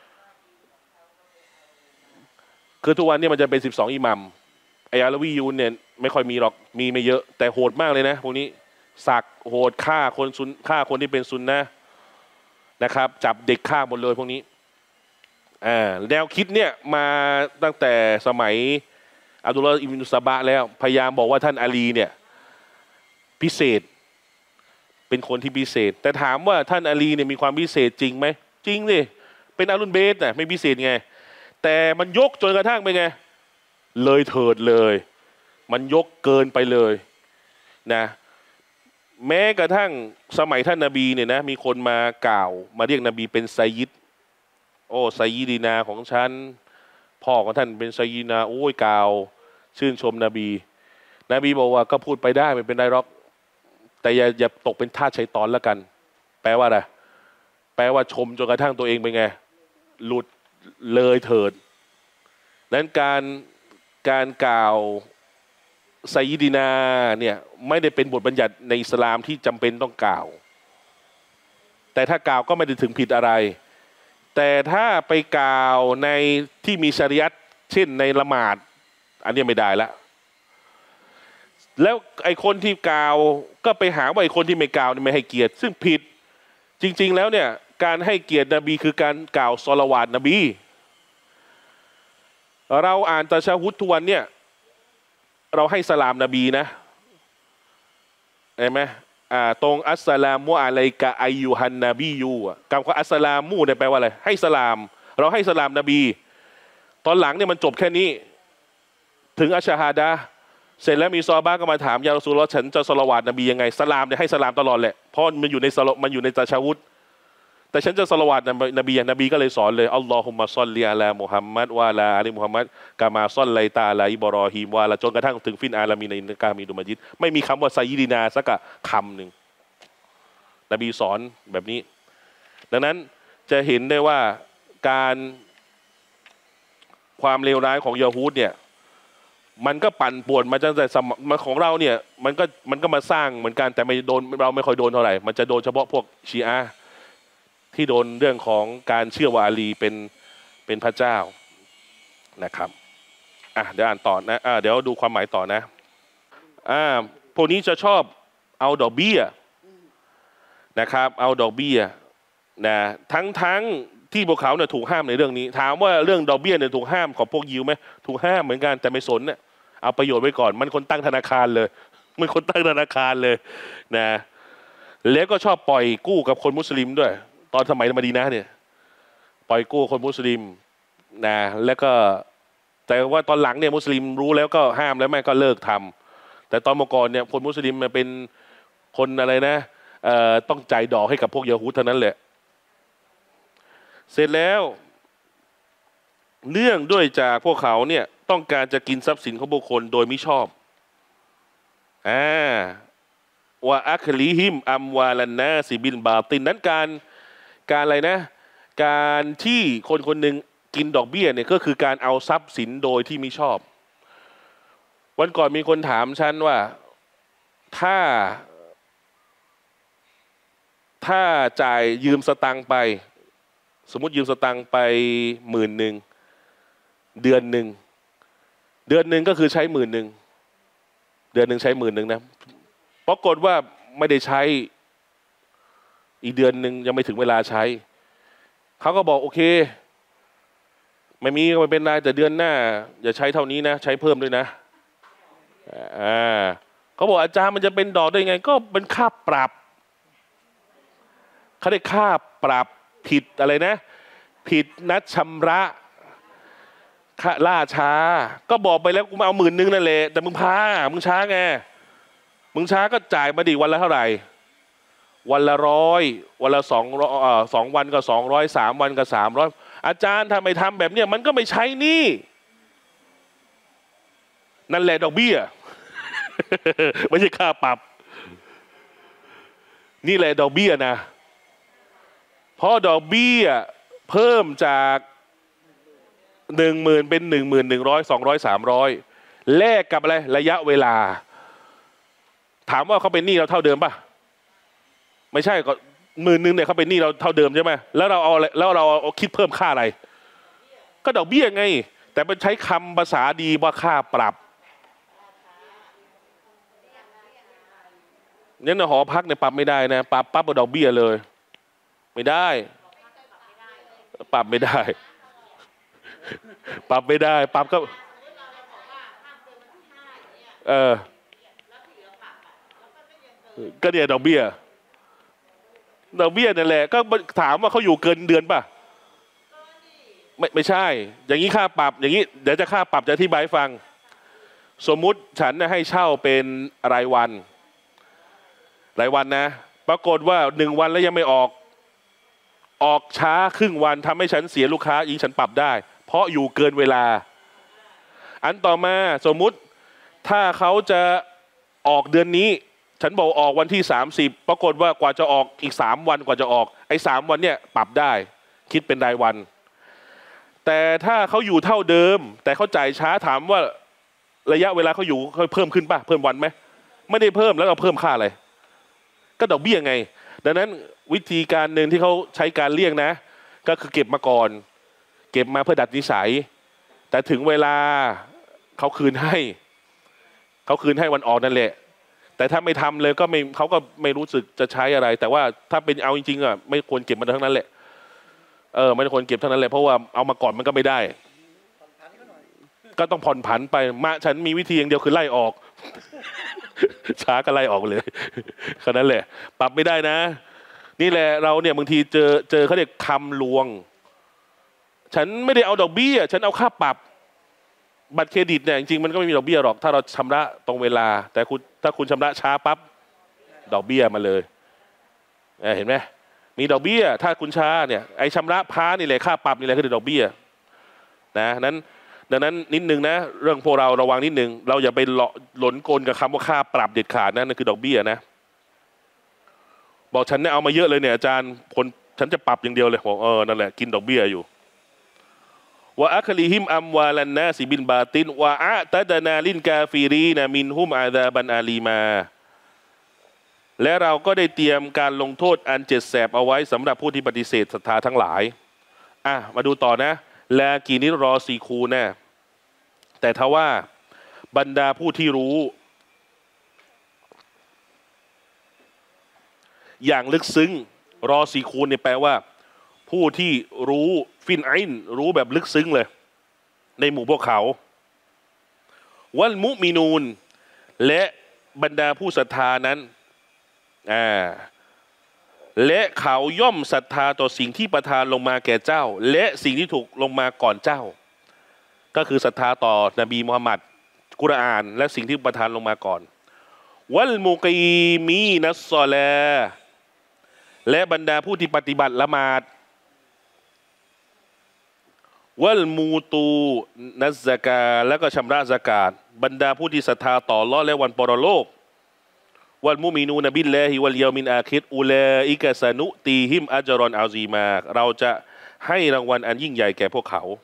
คือทุกวันนี้มันจะเป็นสิบสองอิหมัมไออาลาวียูนเนี่ยไม่ค่อยมีหรอกมีไม่เยอะแต่โหดมากเลยนะพวกนี้สักโหดฆ่าคนซุนฆ่าคนที่เป็นซุนนะนะครับจับเด็กฆ่าหมดเลยพวกนี้อ่าแนวคิดเนี่ยมาตั้งแต่สมัยอับดุลลอฮ์อิบนุซะบะแล้วพยายามบอกว่าท่านอาลีเนี่ยพิเศษเป็นคนที่พิเศษแต่ถามว่าท่านอาลีเนี่ยมีความพิเศษจริงไหมจริงดิเป็นอาลุนเบสน่ะไม่พิเศษไงแต่มันยกจนกระทั่งไปไงเลยเถิดเลยมันยกเกินไปเลยนะแม้กระทั่งสมัยท่านนบีเนี่ยนะมีคนมากล่าวมาเรียกนบีเป็นไซยิดโอ้ไซยิดีนาของฉันพ่อของท่านเป็นไซยิดนาโอ้ยกล่าวชื่นชมนบีนบีบอกว่าก็พูดไปได้ไม่เป็นไรหรอกแต่อย่าอย่าตกเป็นทาสชัยฏอนแล้วกันแปลว่าอะไรแปลว่าชมจนกระทั่งตัวเองเป็นไงหลุดเลยเถิดนั้นการการกล่าวไซยิดีนาเนี่ยไม่ได้เป็นบทบัญญัติในอิสลามที่จำเป็นต้องกล่าวแต่ถ้ากล่าวก็ไม่ได้ถึงผิดอะไรแต่ถ้าไปกล่าวในที่มีชริยัตเช่นในละหมาดอันนี้ไม่ได้ละแล้วไอ้คนที่กล่าวก็ไปหาว่าไอ้คนที่ไม่กล่าวนี่ไม่ให้เกียรติซึ่งผิดจริงๆแล้วเนี่ยการให้เกียรตินบีคือการกล่าวศอลาวาตนบีเราอ่านตะชะฮุดทุกวันเนี่ยเราให้สลามนบีนะเห็นไหมอ่าตรงอัสสลามุอะลัยกะอัยยูฮันนบียูคำว่าอัสสลามูเนี่ยแปลว่าอะไรให้สลามเราให้สลามนบีตอนหลังเนี่ยมันจบแค่นี้ถึงอัชฮาดะเสร็จแล้วมีซอฮาบะห์ก็มาถามยารอซูลุลลอฮ์ฉันจะศอลาวาตนบียังไงสลามเนี่ยให้สลามตลอดแหละเพราะมันอยู่ในมันอยู่ในตะชะฮุดแต่ฉันจะศอลาวาตนบีนบีก็เลยสอนเลยอัลลอฮุมมะศ็อลลิอะลามุฮัมมัดวะอะลาอาลีมุฮัมมัดกะมาศ็อลไลตะอะลาอิบรอฮีมวะละจนกระทั่งถึงฟินอาลามีในกามีดุมัจิดไม่มีคำว่าไซยิดีนาสักคำหนึ่งนบีสอนแบบนี้ดังนั้นจะเห็นได้ว่าการความเลวร้ายของยะฮูดเนี่ยมันก็ปั่นป่วนมาตั้งแต่สมัยของเราเนี่ยมันก็มันก็มาสร้างเหมือนกันแต่ไม่โดนเราไม่ค่อยโดนเท่าไหร่มันจะโดนเฉพาะพวกชีอะห์ที่โดนเรื่องของการเชื่อว่าอาลีเป็นเป็นพระเจ้านะครับอ่ะเดี๋ยวอ่านต่อนะอ่ะเดี๋ยวดูความหมายต่อนะอ่าพวกนี้จะชอบเอาดอกเบี้ยนะครับเอาดอกเบี้ยนะทั้งทั้งที่พวกเขาเนี่ยถูกห้ามในเรื่องนี้ถามว่าเรื่องดอกเบี้ยเนี่ยถูกห้ามของพวกยิวไหมถูกห้ามเหมือนกันแต่ไม่สนเนี่ยเอาประโยชน์ไว้ก่อนมันคนตั้งธนาคารเลยมันคนตั้งธนาคารเลยนะแล้วก็ชอบปล่อยกู้กับคนมุสลิมด้วยตอนสมัยมะดีนะห์เนี่ยปล่อยกู้คนมุสลิมนะแล้วก็แต่ว่าตอนหลังเนี่ยมุสลิมรู้แล้วก็ห้ามแล้วแม่ก็เลิกทำแต่ตอนเมื่อก่อนเนี่ยคนมุสลิมมันเป็นคนอะไรนะเอ่อต้องจ่ายดอกให้กับพวกยะฮูดเท่านั้นแหละเสร็จแล้วเนื่องด้วยจากพวกเขาเนี่ยต้องการจะกินทรัพย์สินของบุคคลโดยมิชอบอ่าวะอัคลีฮิมอัมวาลันนาซิบินบาตินนั้นการการอะไรนะการที่คนคนหนึ่งกินดอกเบี้ยเนี่ยก็คือการเอาทรัพย์สินโดยที่มิชอบวันก่อนมีคนถามฉันว่าถ้าถ้าจ่ายยืมสตังค์ไปสมมติยืมสตังค์ไปหมื่นหนึ่งเดือนหนึ่งเดือนหนึ่งก็คือใช้หมื่นหนึ่งเดือนหนึ่งใช้หมื่นหนึ่งนะปรากฏว่าไม่ได้ใช้อีกเดือนหนึ่งยังไม่ถึงเวลาใช้เขาก็บอกโอเคไม่มีก็ไม่เป็นไรแต่เดือนหน้าอย่าใช้เท่านี้นะใช้เพิ่มด้วยนะอ่าเขาบอกอาจารย์มันจะเป็นดอกได้ไงก็เป็นค่าปรับเขาได้ค่าปรับผิดอะไรนะผิดนัดชำระค่าล่าช้าก็บอกไปแล้วกูมาเอาหมื่นนึงนั่นแหละแต่มึงพามึงช้าไงมึงช้าก็จ่ายมาดิวันละเท่าไหร่วันละร้อยวันละสองร้อยสองวันก็สองร้อยสามวันก็สามร้อยอาจารย์ทำไมทำแบบเนี้ยมันก็ไม่ใช้หนี้นั่นแหละดอกเบี้ย ไม่ใช่ค่าปรับนี่แหละดอกเบี้ยนะเพราะดอกเบี้ยเพิ่มจากหนึ่งหมื่นเป็นหนึ่งหมื่นหนึ่งร้อยสองร้อยสามร้อยแลกกับอะไรระยะเวลาถามว่าเขาเป็นหนี้เราเท่าเดิมป่ะไม่ใช่ก็หมื่นหนึ่งเนี่ยเขาเป็นหนี้เราเท่าเดิมใช่ไหมแล้วเราเอาแล้วเราเอาคิดเพิ่มค่าอะไรก็ดอกเบี้ยไงแต่เป็นใช้คำภาษาดีว่าค่าปรับเนี่ยหอพักเนี่ยปรับไม่ได้นะปรับปั๊บเอาดอกเบี้ยเลยไม่ได้ปรับไม่ได้ปรับไม่ได้ปรับก็เออก็เนี่ยดอกเบี้ยดอกเบี้ยนั่นแหละก็ถามว่าเขาอยู่เกินเดือนป่ะไม่ไม่ใช่อย่างนี้ค่าปรับอย่างนี้เดี๋ยวจะค่าปรับจะอธิบายฟังสมมุติฉันให้เช่าเป็นรายวันรายวันนะปรากฏว่าหนึ่งวันแล้วยังไม่ออกออกช้าครึ่งวันทำให้ฉันเสียลูกค้าอีกฉันปรับได้เพราะอยู่เกินเวลาอันต่อมาสมมุติถ้าเขาจะออกเดือนนี้ฉันบอกออกวันที่สามสิบปรากฏว่ากว่าจะออกอีกสามวันกว่าจะออกไอ้สามวันเนี่ยปรับได้คิดเป็นรายวันแต่ถ้าเขาอยู่เท่าเดิมแต่เขาจ่ายช้าถามว่าระยะเวลาเขาอยู่เขาเพิ่มขึ้นป่ะเพิ่มวันไหมไม่ได้เพิ่มแล้วเราเพิ่มค่าอะไรก็ดอกเบี้ยไงดังนั้นวิธีการหนึ่งที่เขาใช้การเลี่ยงนะก็คือเก็บมาก่อนเก็บมาเพื่อดัดนิสัยแต่ถึงเวลาเขาคืนให้เขาคืนให้วันออกนั่นแหละแต่ถ้าไม่ทำเลยก็ไม่เขาก็ไม่รู้สึกจะใช้อะไรแต่ว่าถ้าเป็นเอาจริงๆอ่ะไม่ควรเก็บมันทั้งนั้นแหละเออไม่ควรเก็บทั้งนั้นแหละเพราะว่าเอามาก่อนมันก็ไม่ได้ก็ต้องผ่อนผันไปมาฉันมีวิธีอย่างเดียวคือไล่ออกช้าก็ไล่ออกเลยแค่นั้นแหละปรับไม่ได้นะนี่แหละเราเนี่ยบางทีเจอเจอเขาเรียกคำลวงฉันไม่ได้เอาดอกเบี้ยฉันเอาค่าปรับบัตรเครดิตเนี่ยจริงๆมันก็ไม่มีดอกเบี้ยหรอกถ้าเราชำระตรงเวลาแต่คุณถ้าคุณชำระช้าปั๊บดอกเบี้ยมาเลยเห็นไหมมีดอกเบี้ยถ้าคุณช้าเนี่ยไอ้ชำระพ้านี่แหละค่าปรับนี่แหละคือดอกเบี้ยนะนั้นดังนั้นนิดนึงนะเรื่องพวกเราระวังนิดนึงเราอย่าไปหลงกลกับคำว่าค่าปรับเด็ดขาดนะนั่นคือดอกเบี้ยนะบอกฉันเนี่ยเอามาเยอะเลยเนี่ยอาจารย์คนฉันจะปรับอย่างเดียวเลยบอกเออนั่นแหละกินดอกเบี้ยอยู่ว่าอัคลีฮิมอัมวาลันนาซิบินบาตินว่าอะตะดานาลินกาฟิรีนะมินฮุมอาดาบันอาลีมาและเราก็ได้เตรียมการลงโทษอันเจ็ดแสบเอาไว้สำหรับผู้ที่ปฏิเสธศรัทธาทั้งหลายอ่ะมาดูต่อนะลากีนิรอซีคูนะแต่ทว่าบรรดาผู้ที่รู้อย่างลึกซึ้งรอซีคูนเนี่ยแปลว่าผู้ที่รู้ฟินไอน์รู้แบบลึกซึ้งเลยในหมู่พวกเขาวัลมุมินูนและบรรดาผู้ศรัทธานั้นอ่าและเขาย่อมศรัทธาต่อสิ่งที่ประทานลงมาแก่เจ้าและสิ่งที่ถูกลงมาก่อนเจ้าก็คือศรัทธาต่อนบีมุฮัมมัดกุรอานและสิ่งที่ประทานลงมาก่อนวัลมุกีมีนัสซอลาและบรรดาผู้ที่ปฏิบัติละหมาดวัลมูตูนัซซะกาและก็ชำระซะกาตบรรดาผู้ที่ศรัทธาต่ออัลเลาะห์และวันปรโลกวัลมุมินูนบิลลาฮิวัลยอมินอาคิรอุลาอิกะซะนุตีฮิมอัจรอนอาซีมาเราจะให้รางวัลอันยิ่งใหญ่แก่พวกเขา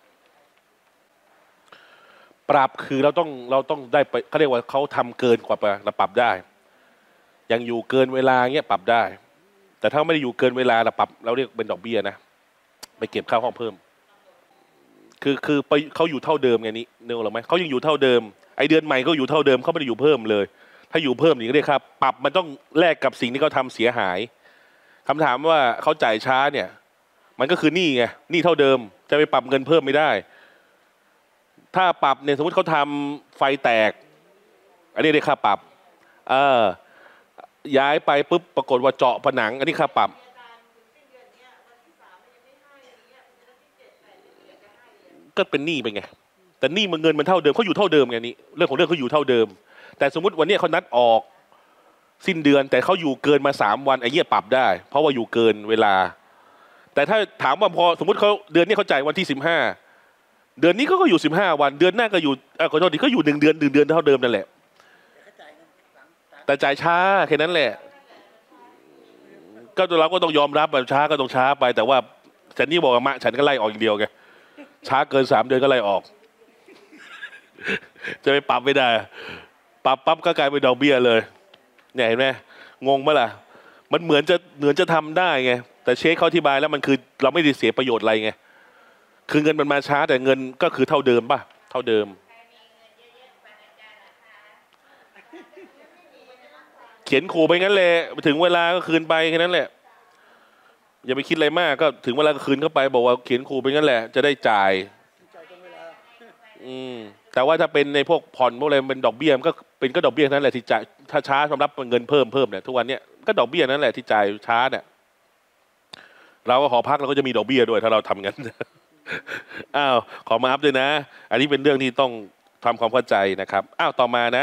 ปรับคือเราต้องเราต้องได้ไปเขาเรียกว่าเขาทำเกินกว่าเราปรับได้ยังอยู่เกินเวลาเงี้ยปรับได้แต่ถ้าไม่ได้อยู่เกินเวลาเราปรับเราเรียกเป็นดอกเบี้ยนะไปเก็บค่าห้องเพิ่มคือคือไปเขาอยู่เท่าเดิมไงนี้เนื้อหรือไหมเขายังอยู่เท่าเดิมไอเดือนใหม่ก็อยู่เท่าเดิมเขาไม่ได้อยู่เพิ่มเลยถ้าอยู่เพิ่มนี่ก็เรียกครับปรับมันต้องแลกกับสิ่งที่เขาทำเสียหายคำถามว่าเขาจ่ายช้าเนี่ยมันก็คือหนี้ไงหนี้เท่าเดิมจะไปปรับเงินเพิ่มไม่ได้ถ้าปรับเนี่ยสมมติเขาทำไฟแตกอันนี้เรียกค่าปรับเออย้ายไปปุ๊บปรากฏว่าเจาะผนังอันนี้ค่าปรับก็เป็นหนี้ไปไงแต่หนี้มันเงินมันเท่าเดิมเขาอยู่เท่าเดิมไงนี่เรื่องของเรื่องเขาอยู่เท่าเดิมแต่สมมติวันนี้เขานัดออกสิ้นเดือนแต่เขาอยู่เกินมาสามวันไอ้เหี้ยปรับได้เพราะว่าอยู่เกินเวลาแต่ถ้าถามว่าพอสมมติเขาเดือนนี้เขาจ่ายวันที่สิบห้าเดือนนี้เขาก็อยู่สิบห้าวันเดือนหน้าก็อยู่อ่าขอโทษทีเขาอยู่หนึ่งเดือนหนึ่งเดือนเท่าเดิมนั่นแหละแต่จ่ายช้าแค่นั้นแหละก็เราก็ต้องยอมรับแบบช้าก็ต้องช้าไปแต่ว่าฉันนี่บอกมะฉันก็ไล่ออกอย่างเดียวไงช้าเกินสามเดือนก็ไล่ออกจะไปปรับไม่ได้ปรับปั๊บก็กลายเป็นดอกเบี้ยเลยเนี่ยเห็นไหมงงไหมล่ะมันเหมือนจะเหมือนจะทำได้ไงแต่เชคเขาอธิบายแล้วมันคือเราไม่ได้เสียประโยชน์อะไรไงคือเงินมันมาช้าแต่เงินก็คือเท่าเดิมป่ะเท่าเดิมเขียนขู่ไปงั้นแหละถึงเวลาก็คืนไปแค่นั้นแหละอย่าไปคิดอะไรมากก็ถึงเวลาก็คืนเข้าไปบอกว่าเขียนขู่ไปงั้นแหละจะได้จ่ายอืมแต่ว่าถ้าเป็นในพวกผ่อนพวกอะไรเป็นดอกเบี้ยมันก็เป็นก็ดอกเบี้ยนั่นแหละที่จ่ายถ้าช้าสำหรับเงินเพิ่มเพิ่มเนี่ยทุกวันเนี้ยก็ดอกเบี้ยนั่นแหละที่จ่ายช้าเนี่ยเราก็หอพักเราก็จะมีดอกเบี้ยด้วยถ้าเราทำงั้นอ้าวขอมาอัพด้วยนะอันนี้เป็นเรื่องที่ต้องทำความเข้าใจนะครับอ้าวต่อมานะ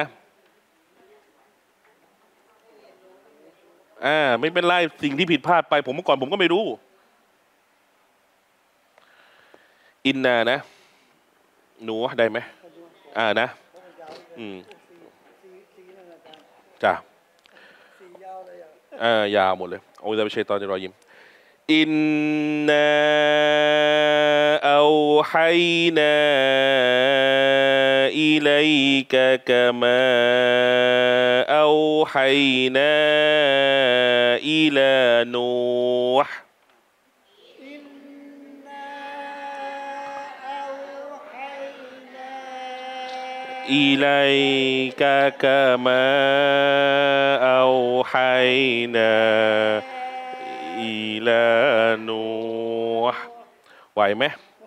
อ่าไม่เป็นไรสิ่งที่ผิดพลาดไปผมเมื่อก่อนผมก็ไม่รู้อินนานะหนูได้ไหมอ่านะอืมจ้ะอ่ายาวหมดเลยโอ้ยจะไปเชยตอนจะรอยิ้มอินนาอัลฮัยนาอิลัยกะกะมาอัลฮัยนาอิลานูห์อิลัยกะกะมาอัลฮัยนาอิลานูห์ไหวไหม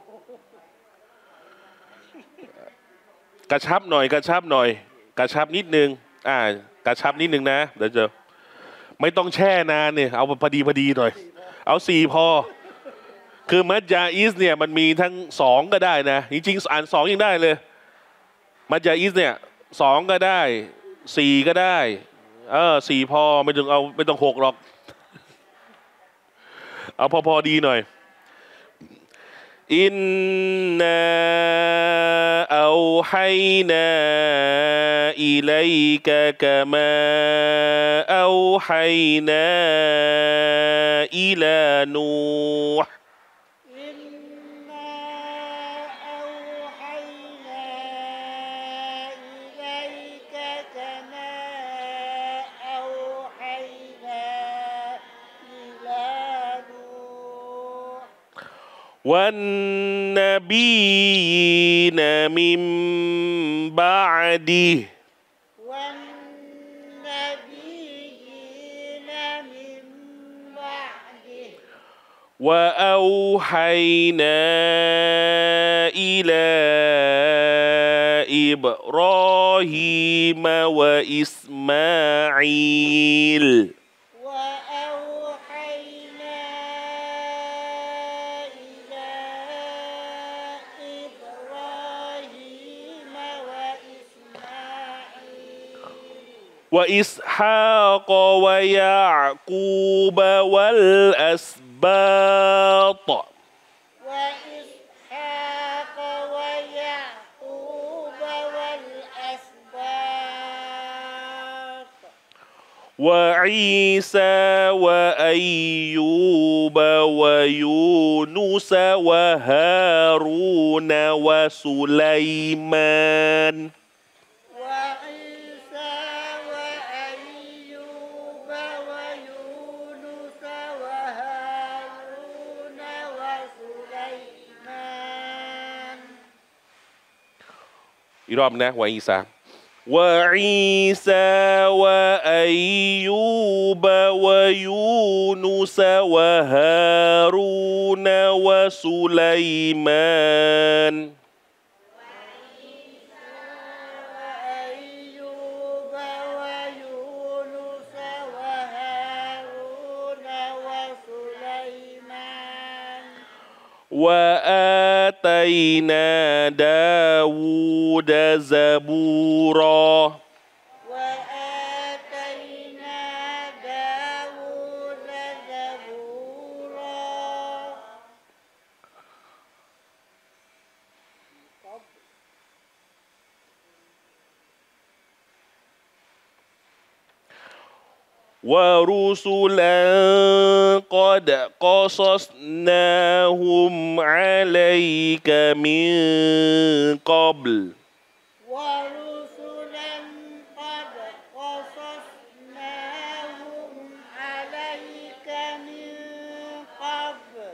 กระชับหน่อยกระชับหน่อยกระชับนิดนึงอ่ากระชับนิดนึงนะเดี๋ยวจะไม่ต้องแช่นานเนี่ยเอาพอดีพอดีหน่อยเอาสี่พอคือมัจญาอิสเนี่ยมันมีทั้งสองก็ได้นะจริงๆอ่านสองยังได้เลยมัจญาอิสเนี่ยสองก็ได้สี่ก็ได้เออสี่พอไม่ต้องเอาไม่ต้องหกหรอกเอาพอพอดีหน่อยอินนาอัลฮัยนาอิลัยกะกะมาอัลฮัยนาอิลานูห์والنبيين من بعده والنبيين من بعده وأوحينا إلى إبراهيم وإسماعيل وإسحاق ويعقوب والأسباط وإسحاق ويعقوب والأسباط وعيسى وأيوب ويونس وهارون وسليمان وعيسى وأيوب ويونس وهارون وسليمان อีกรอบนะวะอีซา وعيسى وأيوب ويونس وهارون وسليمان وأيوب ويونس وهارون وسليمان وآتينا داود زبورا وآتينا داود زبورا ورسلا قد قصصناهم عليك من قبل ورسلا قد قصصناهم عليك من قبل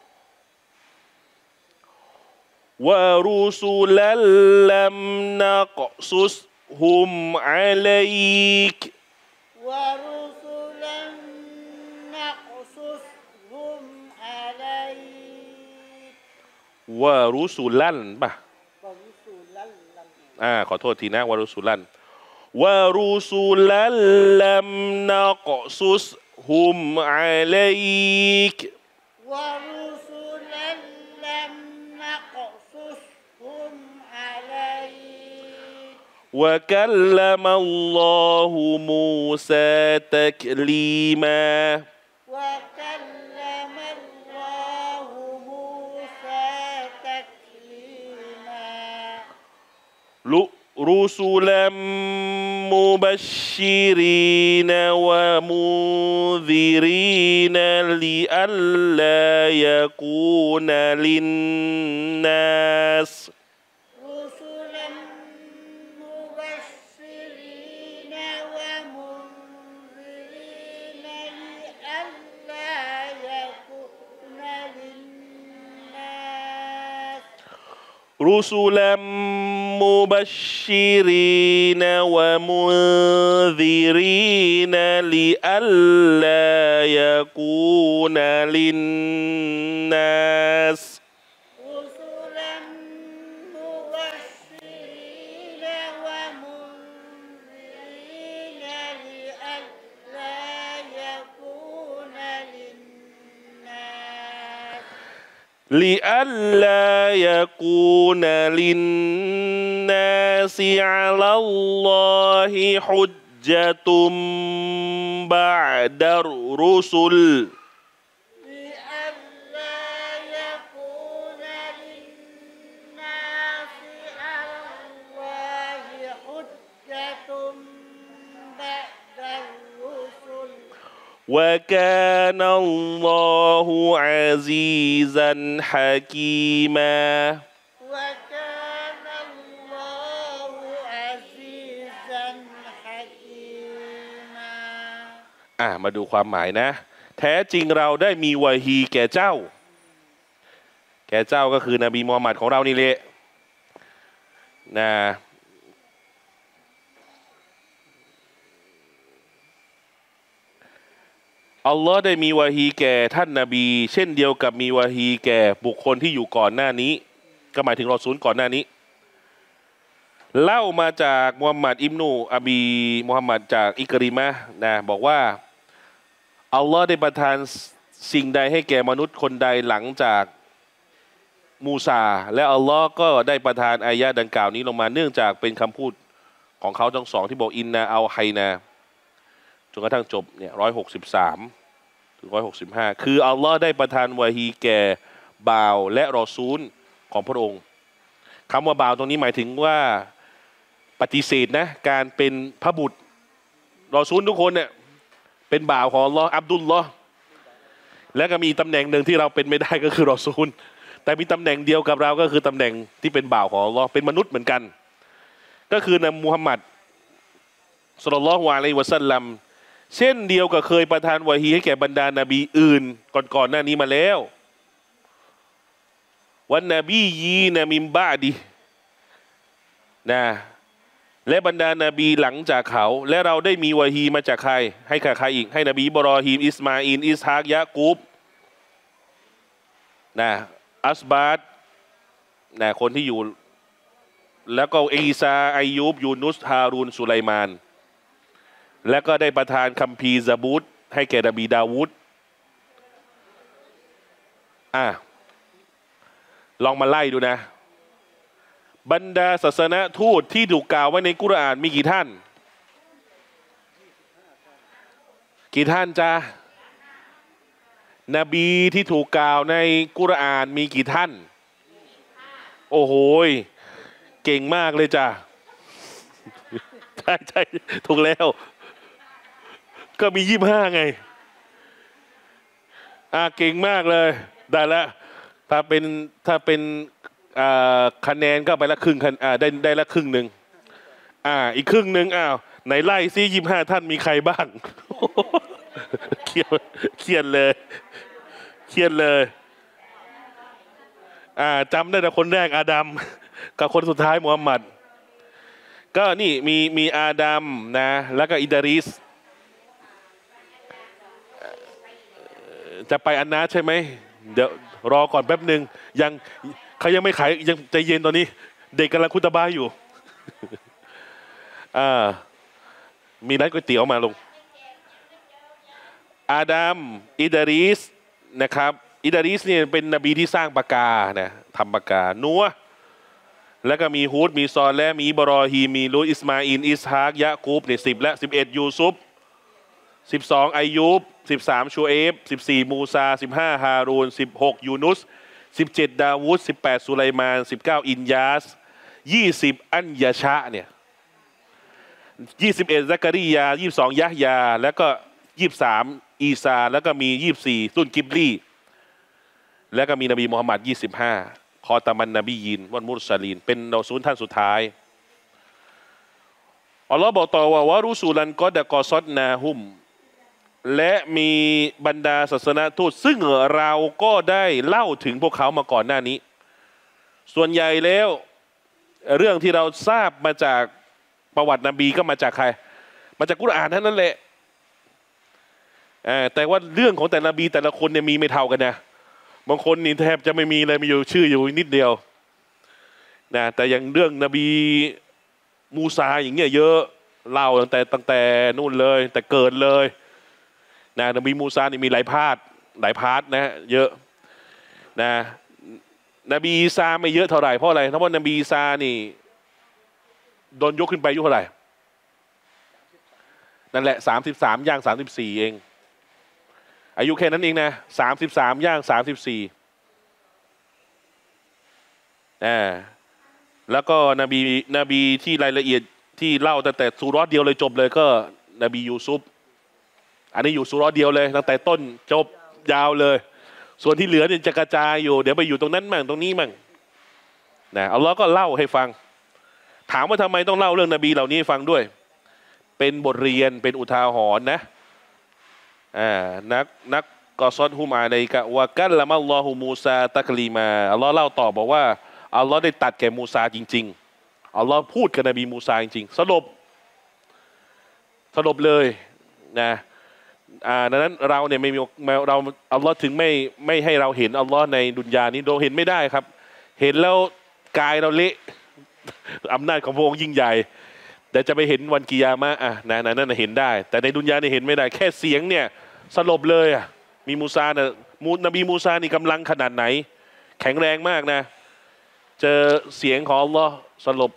ورسلا لم نقصصهم عليك ورسلا نقصصهم عليك ورسلا ป่ะ ورسلا لم อ่าขอโทษทีนะวารุสุลันวารุสุลันลัมนักซุสฮุมอะลัยก ورسلا لم نقصصهم عليك وكلم الله موسى تكليما وكلم الله موسى تكليما رسلا مبشرين ومنذرين لئلا يكون للناس رسلا مبشرين ومنذرين لئلا يكون للناس رسلا مبشرين ومنذرين لئلا يكون للناس رسلا مبشرين ومنذرين لئلا يكون للناس لئلا يكون للناس على الله حجة بعد الرسل لئلا يكون للناس على الله حجة بعد الرسل وكان الله عزيزا حكيما وكان الله عزيزا حكيما อ่ะมาดูความหมายนะ แท้จริงเราได้มีวะฮีแก่เจ้า แก่เจ้าก็คือนบีมูฮัมมัดของเรานี่แหละนะอัลลอฮ์ได้มีวะฮีแก่ท่านนบีเช่นเดียวกับมีวะฮีแก่บุคคลที่อยู่ก่อนหน้านี้ ก็หมายถึงรอซูลก่อนหน้านี้ เล่ามาจากมุฮัมมัดอิบนูอบีมุฮัมมัดจากอิกริมะห์นะบอกว่าอัลลอฮ์ได้ประทานสิ่งใดให้แก่มนุษย์คนใดหลังจากมูซาและอัลลอฮ์ก็ได้ประทานอายะห์ดังกล่าวนี้ลงมาเนื่องจากเป็นคำพูดของเขาทั้งสองที่บอกอินนาอัลไฮนาจนกระทั่งจบเนี่ยร้อยหกสิบสามถึงร้อยหกสิบห้าคืออัลลอฮ์ได้ประทานวะฮีแก่บ่าวและรอซูลของพระองค์คำว่าบ่าวตรงนี้หมายถึงว่าปฏิเสธนะการเป็นพระบุตรรอซูลทุกคนเนี่ยเป็นบ่าวของอัลลอฮ์อับดุลลอฮ์และก็มีตำแหน่งหนึ่งที่เราเป็นไม่ได้ก็คือรอซูลแต่มีตำแหน่งเดียวกับเราก็คือตำแหน่งที่เป็นบ่าวของอัลลอฮ์เป็นมนุษย์เหมือนกันก็คือนบีมุฮัมมัดศ็อลลัลลอฮุอะลัยฮิวะซัลลัมเช่นเดียวกับเคยประทานวะฮีให้แก่บรรดานบีอื่นก่อนๆหน้านี้มาแล้ววันนบียีนะมิมบะดินะและบรรดานาบีหลังจากเขาและเราได้มีวะฮีมาจากใครให้ใครอีกให้นบีอิบรอฮีมอิสมาอินอิสฮากยะกูบนะอัสบาตนะคนที่อยู่แล้วก็อีซาอายุบยูนุสฮารูนสุไลมานและก็ได้ประทานคัมภีร์ซะบูตให้แก่นบีดาวูดอ่ะลองมาไล่ดูนะบรรดาศาสนทูตที่ถูกกล่าวไว้ในกุรอานมีกี่ท่านกี่ท่านจ้านบีที่ถูกกล่าวในกุรอานมีกี่ท่านโอ้โหเก่งมากเลยจ้าใช่ใช่ถูกแล้วก็มียี่สิบห้าไงอ่าเก่งมากเลยได้แล้วถ้าเป็นถ้าเป็นคะแนนก็ไปละครึ่งคันอ่าได้ได้ละครึ่งหนึ่งอ่าอีกครึ่งหนึ่งอ้าวไหนไล่ซิยี่สิบห้าท่านมีใครบ้างเครียดเครียดเลยเครียดเลยอ่าจำได้แต่คนแรกอาดัมกับคนสุดท้ายมุฮัมมัดก็นี่มีมีอาดัมนะแล้วก็อิดาริสจะไปอันนาใช่ไหมเดี๋ยวรอก่อนแป๊บหนึ่งยังเขายังไม่ขายยังใจเย็นตอนนี้เด็กกำลังคุตบาอยู่อ่ามีร้านก๋วยเตี๋ยวมาลงอาดัมอิดาริสนะครับอิดาริสเนี่ยเป็นนบีที่สร้างปากกานะทำปากกานัวแล้วก็มีฮูดมีซอลและมีอิบรอฮีมมีลูตอิสมาอินอิสฮากยะกูบเนี่ยสิบและสิบเอ็ดยูซุฟสิบสองอายุบสิบสามชูเอฟสิบสี่มูซาสิบห้าฮารูนสิบหกยูนุสสิบเจ็ดดาวูดสิบแปดสุไลมานสิบเก้าอินยาสยี่สิบอันยาชะเนี่ยยี่สิบเอ็ดซักริยายี่สิบสองยะฮยาแล้วก็ยี่สิบสามอีซาแล้วก็มียี่สิบสี่ซุนกิบลีแล้วก็มีนบีมุฮัมมัดยี่สิบห้าคอตามันนบียินวันมุสลินเป็นรอซูลท่านสุดท้ายอัลลอฮ์บอกต่อว่าวะรุสูลันกอดะกอซอดนาฮุมและมีบรรดาศาสนทูตซึ่งเราก็ได้เล่าถึงพวกเขามาก่อนหน้านี้ส่วนใหญ่แล้วเรื่องที่เราทราบมาจากประวัตินบีก็มาจากใครมาจากกุรอานนั่นแหละแต่ว่าเรื่องของแต่ละนบีแต่ละคนเนี่ยมีไม่เท่ากันนะบางคนนี่แทบจะไม่มีเลยมีอยู่ชื่ออยู่นิดเดียวนะแต่อย่างเรื่องนบีมูซาอย่างเงี้ยเยอะเล่าตั้งแต่ตั้งแต่นู่นเลยแต่เกิดเลยนะนบีมูซานี่มีหลายพาร์ทหลายพาร์ทนะเยอะนะนบีอีสาไม่เยอะเท่าไหร่เพราะอะไรเพราะว่านบีอีสานี่โดนยกขึ้นไปอายุเท่าไหร่นั่นแหละสามสิบสามย่างสามสิบสี่เองอายุแค่นั้นเองนะสามสิบสามย่างสามสิบสี่อ่าแล้วก็นบีนบีที่รายละเอียดที่เล่าตั้งแต่ซูเราะห์เดียวเลยจบเลยก็นบียูซุฟอันนี้อยู่ซูเราะห์เดียวเลยตั้งแต่ต้นจบยาวเลยส่วนที่เหลือเนี่ยจะกระจายอยู่เดี๋ยวไปอยู่ตรงนั้นมั่งตรงนี้มั่งนะอัลลอฮ์ก็เล่าให้ฟังถามว่าทำไมต้องเล่าเรื่องนบีเหล่านี้ให้ฟังด้วยเป็นบทเรียนเป็นอุทาหรณ์นะอ่านักนักกอซอดฮุมาในกะวะกัลละมัลลอฮุมูซาตักลีมาอัลลอฮ์เล่าต่อบอกว่าอัลลอฮ์ได้ตัดแก่มูซาจริงๆอัลลอฮ์พูดกับนบีมูซาจริงๆสลบสลบเลยนะอ่าดังนั้นเราเนี่ยไม่มีเราอัลลอฮ์ถึงไม่ไม่ให้เราเห็นอัลลอฮ์ในดุนยานี้เราเห็นไม่ได้ครับเห็นแล้วกายเราเละอำนาจของพระองค์ยิ่งใหญ่แต่จะไปเห็นวันกิยามะห์อ่ะนะนั่นเห็นได้แต่ในดุนยาเนี่ยเห็นไม่ได้แค่เสียงเนี่ยสลบเลยอ่ะมีมูซาเนี่ยนบีมูซานี่กำลังขนาดไหนแข็งแรงมากนะเจอเสียงของอัลลอฮ์สลบ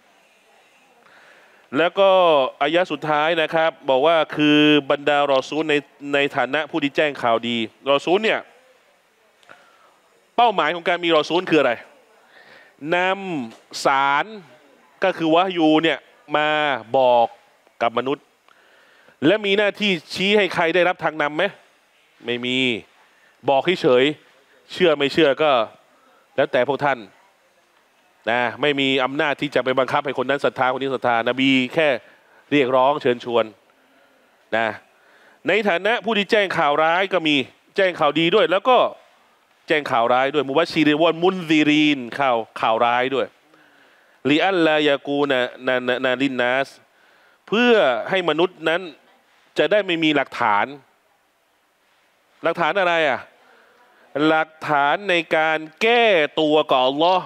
แล้วก็อายะสุดท้ายนะครับบอกว่าคือบรรดารอซูลในในฐานะผู้ที่แจ้งข่าวดีรอซูลเนี่ยเป้าหมายของการมีรอซูลคืออะไรนำสารก็คือวะยูเนี่ยมาบอกกับมนุษย์และมีหน้าที่ชี้ให้ใครได้รับทางนำไหมไม่มีบอกเฉยเชื่อไม่เชื่อก็แล้วแต่พวกท่านนะไม่มีอำนาจที่จะไปบังคับให้คนนั้นศรัทธาคนนี้ศรัทธานบีแค่เรียกร้องเชิญชวนนะในฐานะผู้ที่แจ้งข่าวร้ายก็มีแจ้งข่าวดีด้วยแล้วก็แจ้งข่าวร้ายด้วยมุบัชชีริวันมุนซีรีนข่าวข่าวร้ายด้วยลิอัลลายากูนะนานาลินนัสเพื่อให้มนุษย์นั้นจะได้ไม่มีหลักฐานหลักฐานอะไรอ่ะหลักฐานในการแก้ตัวกับอัลลอฮ์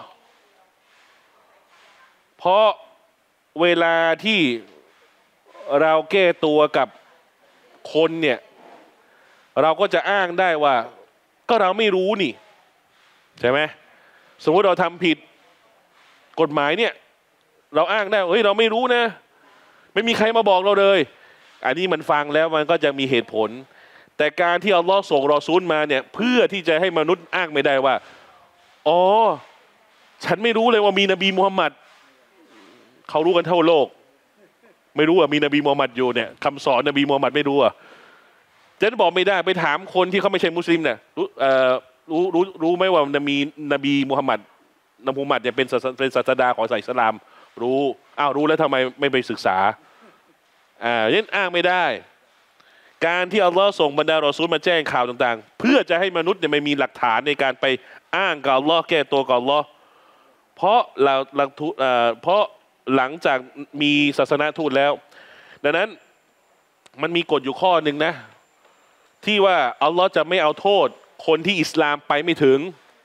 เพราะเวลาที่เราแก้ตัวกับคนเนี่ยเราก็จะอ้างได้ว่าก็เราไม่รู้นี่ใช่ไหมสมมติเราทำผิดกฎหมายเนี่ยเราอ้างได้เฮ้ยเราไม่รู้นะไม่มีใครมาบอกเราเลยอันนี้มันฟังแล้วมันก็จะมีเหตุผลแต่การที่อัลลอฮ์ส่งรอซูลมาเนี่ยเพื่อที่จะให้มนุษย์อ้างไม่ได้ว่าอ๋อฉันไม่รู้เลยว่ามีนบีมุฮัมมัดเขารู้กันเท่าโลกไม่รู้ว่ามีนบีมูฮัมหมัดอยู่เนี่ยคำสอนนบีมูฮัมหมัดไม่รู้อ่ะจะบอกไม่ได้ไปถามคนที่เขาไม่ใช่มุสลิมเนี่ยรู้เอ่อรู้รู้รู้ไหมว่านบีนบีมูฮัมหมัดนบีมูฮัมหมัดเนี่ยเป็นเป็นศาสดาของศาสนาอิสลามรู้อ้าวรู้แล้วทำไมไม่ไปศึกษาอ่าเล่นอ้างไม่ได้การที่อัลลอฮ์ส่งบรรดารอซูลมาแจ้งข่าวต่างๆเพื่อจะให้มนุษย์เนี่ยไม่มีหลักฐานในการไปอ้างกับอัลลอฮ์แก้ตัวกับอัลลอฮ์เพราะเราหลักทุเอ่อเพราะหลังจากมีศาสนาทูตแล้วดังนั้นมันมีกฎอยู่ข้อหนึ่งนะที่ว่าอัลลอฮ์จะไม่เอาโทษคนที่อิสลามไปไม่ถึง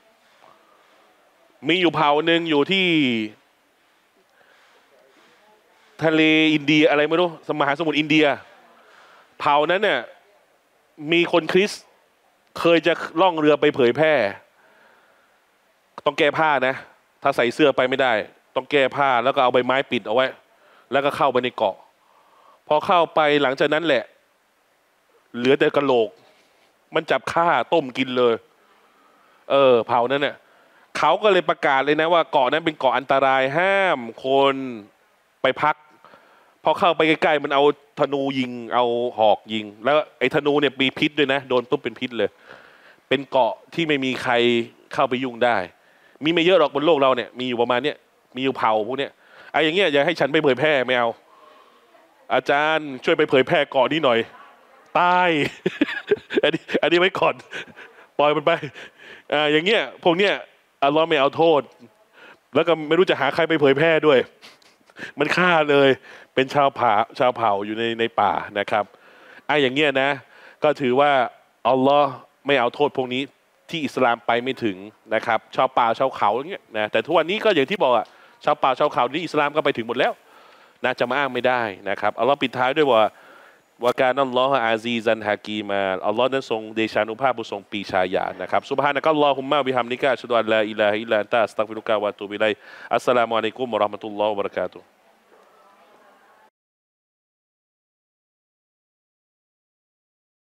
มีอยู่เผ่าหนึ่งอยู่ที่ทะเลอินเดียอะไรไม่รู้มหาสมุทรอินเดียเผ่านั้นเนี่ยมีคนคริสต์เคยจะล่องเรือไปเผยแพร่ต้องแก้ผ้านะถ้าใส่เสื้อไปไม่ได้ต้องแก้ผ้าแล้วก็เอาใบไม้ปิดเอาไว้แล้วก็เข้าไปในเกาะพอเข้าไปหลังจากนั้นแหละเหลือแต่กระโหลกมันจับฆ่าต้มกินเลยเออเผ่านั้นเนี่ยเขาก็เลยประกาศเลยนะว่าเกาะนั้นเป็นเกาะอันตรายห้ามคนไปพักพอเข้าไปใกล้ๆมันเอาธนูยิงเอาหอกยิงแล้วไอ้ธนูเนี่ยมีพิษด้วยนะโดนปุ๊บเป็นพิษเลยเป็นเกาะที่ไม่มีใครเข้าไปยุ่งได้มีไม่เยอะหรอกบนโลกเราเนี่ยมีอยู่ประมาณเนี้ยมีอยู่เผ่าพวกเนี้ยไอ้อย่างเงี้ยอย่าให้ฉันไปเผยแพร่ไม่เอาอาจารย์ช่วยไปเผยแพร่เกาะนี้หน่อยตาย อันนี้อันนี้ไว้ก่อนปล่อยมันไปอ่าอย่างเงี้ยพวกเนี้ยอัลลอฮ์ไม่เอาโทษแล้วก็ไม่รู้จะหาใครไปเผยแพร่ด้วยมันฆ่าเลยเป็นชาวผาชาวเผ่าอยู่ในในป่านะครับไอ้อย่างเงี้ยนะก็ถือว่าอัลลอฮ์ไม่เอาโทษพวกนี้ที่อิสลามไปไม่ถึงนะครับชาวป่าชาวเขาอย่างเงี้ยนะแต่ทุกวันนี้ก็อย่างที่บอกอะชาวป่าชาวเขานี่อิสลามก็ไปถึงหมดแล้วนะจะมาอ้างไม่ได้นะครับอัลลอฮ์ปิดท้ายด้วยว่าว่าการอัลลอฮ์อาซีซันฮากีมาอัลลอฮ์นั้นทรงเดชานุภาพผู้ทรงปีชาญาณนะครับซุบฮานะกัลลอฮุมมะบิฮัมดิกะอัชฮะดุอัลลาอิลาฮะอิลลัลลอฮ์อัสตัฆฟิรุกะวะอะตูบิอิลัยฮิอัสสลามุอะลัยกุมวะเราะห์มะตุลลอฮ์วะบะเราะกาตุฮ์